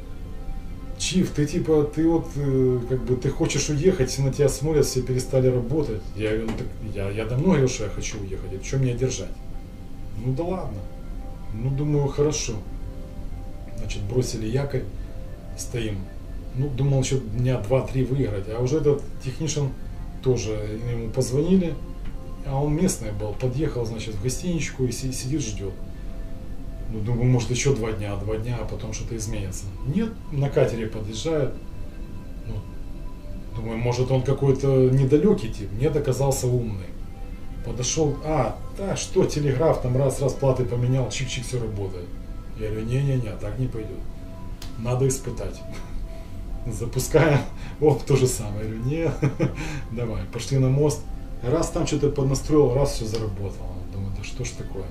Чиф, ты типа, ты вот, как бы, ты хочешь уехать, все на тебя смотрят, все перестали работать. Я говорю, ну так я, я давно говорил, что я хочу уехать, что меня держать? Ну да ладно. Ну думаю, хорошо. Значит, бросили якорь, стоим. Ну, думал еще дня два-три выиграть, а уже этот технишен тоже, ему позвонили, а он местный был, подъехал, значит, в гостиничку и сидит, ждет. Ну, думаю, может еще два дня, два дня, а потом что-то изменится. Нет, на катере подъезжает. Ну, думаю, может он какой-то недалекий тип. Нет, оказался умный. Подошел, а, да, что, телеграф, там раз-раз платы поменял, чик-чик, все работает. Я говорю, не-не-не, так не пойдет. Надо испытать. Запускаем, оп, то же самое. Я говорю, нет, давай, пошли на мост. Раз там что-то поднастроил, раз все заработало. Думаю, да что ж такое.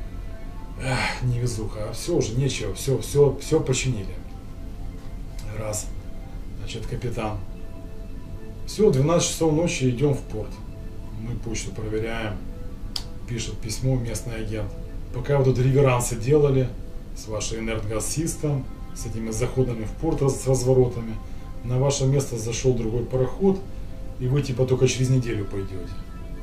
Эх, невезуха, а все уже нечего, все, все, все починили. Раз, значит, капитан. Все, двенадцать часов ночи идем в порт. Мы почту проверяем, пишет письмо местный агент. Пока вот тут реверансы делали с вашей Энергаз-систем, с этими заходами в порт с разворотами, на ваше место зашел другой пароход, и вы типа только через неделю пойдете.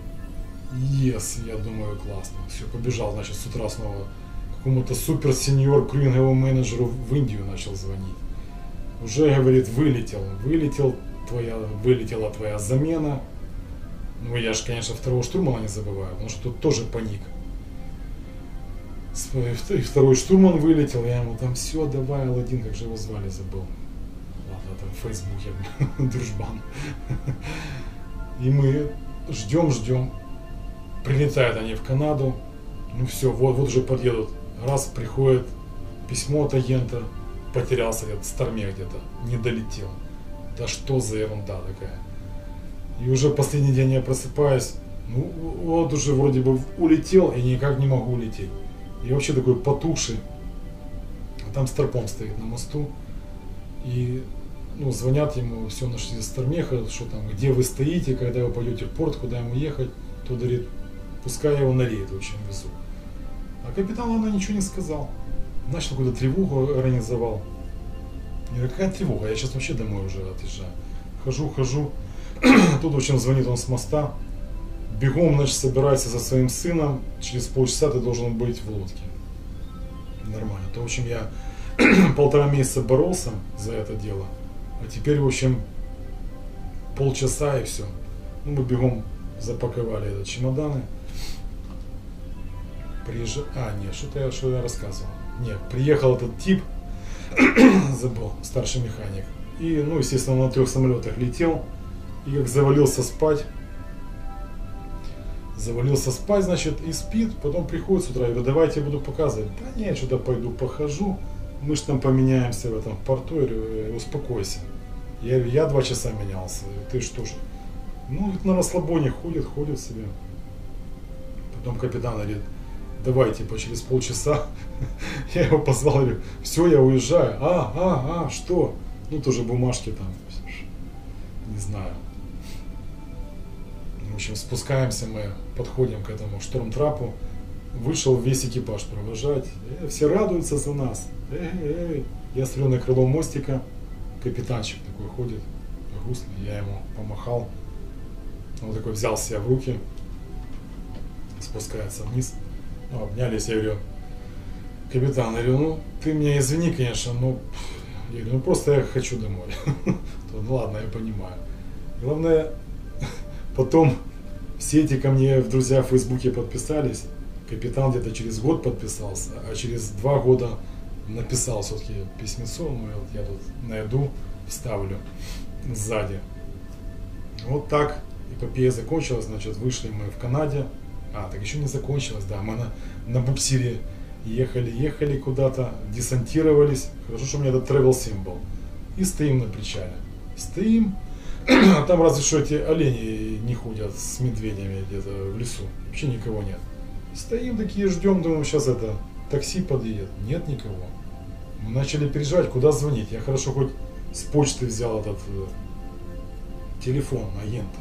Yes, я думаю, классно. Все, побежал, значит, с утра снова какому-то супер-сеньор крюинговому менеджеру в Индию начал звонить. уже, говорит, вылетел, вылетел твоя, вылетела твоя замена. Ну, я же, конечно, второго штурмана не забываю, потому что тут тоже паник. И второй штурман вылетел, я ему там все, давай, Аладдин, как же его звали, забыл. Ладно, там в Фейсбуке, дружбан. И мы ждем, ждем. Прилетают они в Канаду. Ну все, вот, вот уже подъедут. Раз приходит письмо от агента, потерялся где-то, в Старме где-то, не долетел. Да что за ерунда такая. И уже последний день я просыпаюсь, ну вот уже вроде бы улетел, и никак не могу улететь. И вообще такой потухший. А там Старпом стоит на мосту. И ну, звонят ему, все нашли Стармеха, что там, где вы стоите, когда вы пойдете в порт, куда ему ехать. Тот говорит, пускай его на рейд очень везу. А капитан она ничего не сказал. Начал какую-то тревогу организовал. Не какая тревога, я сейчас вообще домой уже отъезжаю. Хожу, хожу. Тут, в общем, звонит он с моста. Бегом, значит, собирается со своим сыном. Через полчаса ты должен быть в лодке. Нормально. То, в общем, я полтора месяца боролся за это дело. А теперь, в общем, полчаса и все. Ну, мы бегом запаковали этот чемоданы. Приезжал... А, нет, что-то я, что я рассказывал. Нет, приехал этот тип, забыл, старший механик. И, ну, естественно, он на трех самолетах летел. И как завалился спать. Завалился спать, значит, и спит. Потом приходит с утра и говорит, давайте я буду показывать. Да нет, что-то пойду похожу. Мы же там поменяемся в этом порту. Я говорю, успокойся. Я говорю, я два часа менялся. Ты что же? Ну, на расслабоне ходит, ходит себе. Потом капитан говорит, давай, типа, через полчаса. Я его позвал, говорю, все, я уезжаю. А, а, а, что? Ну, тоже бумажки там. Не знаю. В общем, спускаемся мы, подходим к этому штормтрапу. Вышел весь экипаж провожать. Э, все радуются за нас. Эй, эй. Я смотрю на крыло мостика. Капитанчик такой ходит, грустный. Я ему помахал. Он такой взял себя в руки. Спускается вниз. Ну, обнялись, я говорю, капитан, я говорю, ну, ты меня извини, конечно, но я говорю, ну, просто я хочу домой. Ну, ладно, я понимаю. Главное, потом все эти ко мне в друзья в Фейсбуке подписались. Капитан где-то через год подписался, а через два года написал все-таки письмецо. Ну, вот я тут найду, вставлю сзади. Вот так эпопея закончилась, значит, вышли мы в Канаде. А, так еще не закончилось, да, мы на, на буксире ехали, ехали куда-то, десантировались. Хорошо, что у меня этот travel sim был. И стоим на причале. Стоим, а там разве что эти олени не ходят с медведями где-то в лесу. Вообще никого нет. Стоим такие, ждем, думаем, сейчас это такси подъедет. Нет никого. Мы начали переживать, куда звонить. Я хорошо хоть с почты взял этот э, телефон агента.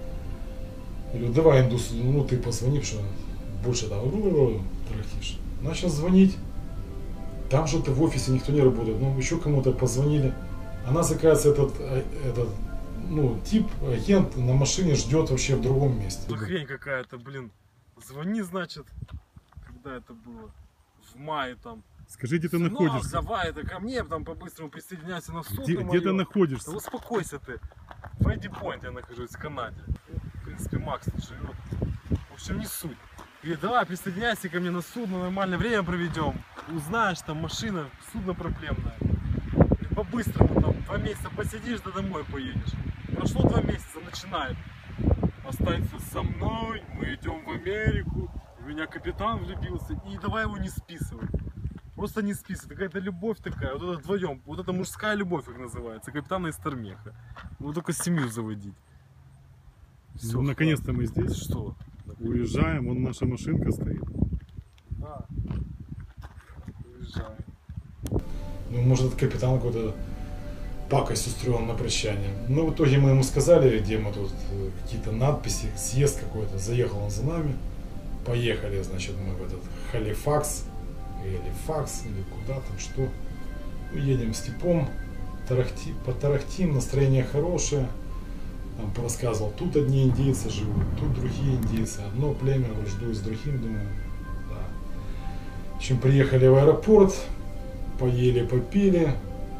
Я говорю, давай, индус, ну ты позвони, что больше там трахтишь. Начал звонить. Там что-то в офисе никто не работает. Ну, еще кому-то позвонили. А нас, оказывается, этот, этот ну, тип, агент на машине ждет вообще в другом месте. Хрень какая-то, блин. Звони, значит, когда это было? В мае там. Скажи, где ты Сынок, находишься? давай, это ко мне, там по-быстрому присоединяйся на суд. Где, где ты находишься? Да успокойся ты. В Эдди Пойнт я нахожусь, в Канаде. В принципе, Макс тут живет. В общем, не суть. Говорит, давай присоединяйся ко мне на судно, нормальное время проведем. Узнаешь, там машина, судно проблемное. Говорит, по-быстрому, там, два месяца посидишь, да домой поедешь. Прошло два месяца, начинает. Останься со мной, мы идем в Америку. В меня капитан влюбился. И давай его не списывай. Просто не списывай. Какая-то любовь такая. Вот это вдвоем. Вот это мужская любовь, как называется. Капитана из Стармеха. Вот только семью заводить. Все, Ну, наконец-то мы здесь. Что? Уезжаем, вон наша машинка стоит. Да. Уезжаем. Ну, может, этот капитан какой-то пакость устроил на прощание. Ну, в итоге мы ему сказали, где мы тут, какие-то надписи, съезд какой-то. Заехал он за нами. Поехали, значит, мы в этот Халифакс, или Факс, или куда там, что. Едем с типом, тарахти, потарахтим, настроение хорошее. Там порассказывал, тут одни индейцы живут, тут другие индейцы. Одно племя, жду с другим, думаю, да. В общем, приехали в аэропорт, поели, попили.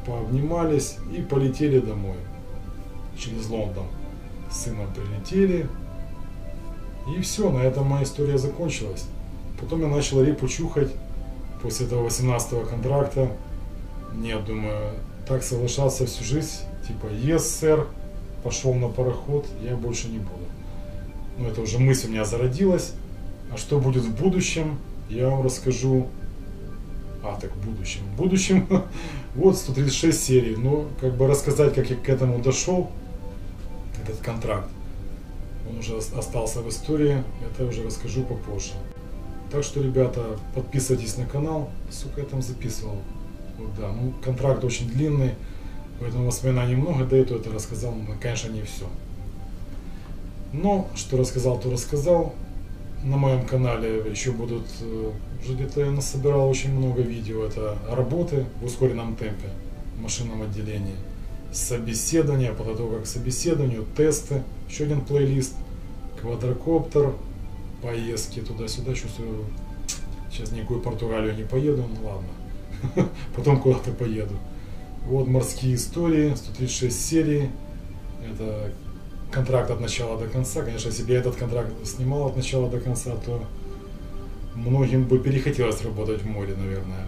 пообнимались и полетели домой. Через Лондон с сыном прилетели. И все, на этом моя история закончилась. Потом я начал репу чухать после этого восемнадцатого контракта. Нет, думаю, так соглашаться всю жизнь. Типа, yes, сэр, пошел на пароход, я больше не буду. Ну, это уже мысль у меня зародилась. А что будет в будущем, я вам расскажу. А, так в будущем. В будущем, вот сто тридцать шесть серий. Но, как бы рассказать, как я к этому дошел, этот контракт, он уже остался в истории, это я уже расскажу попозже. Так что, ребята, подписывайтесь на канал. Сука, я там записывал. Вот, да, ну, контракт очень длинный, поэтому воспоминаний много, да и то это рассказал, но, конечно, не все. Но, что рассказал, то рассказал. На моем канале еще будут, уже где-то я насобирал очень много видео, это работы в ускоренном темпе в машинном отделении, собеседования, подготовка к собеседованию, тесты, еще один плейлист, квадрокоптер, поездки туда-сюда, чувствую, сейчас никакую Португалию не поеду, ну ладно, потом куда-то поеду. Вот морские истории, сто тридцать шесть серий, это контракт от начала до конца. Конечно, если бы я этот контракт снимал от начала до конца, то многим бы перехотелось работать в море, наверное.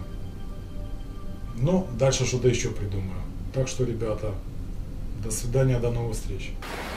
Но дальше что-то еще придумаю. Так что, ребята, до свидания, до новых встреч.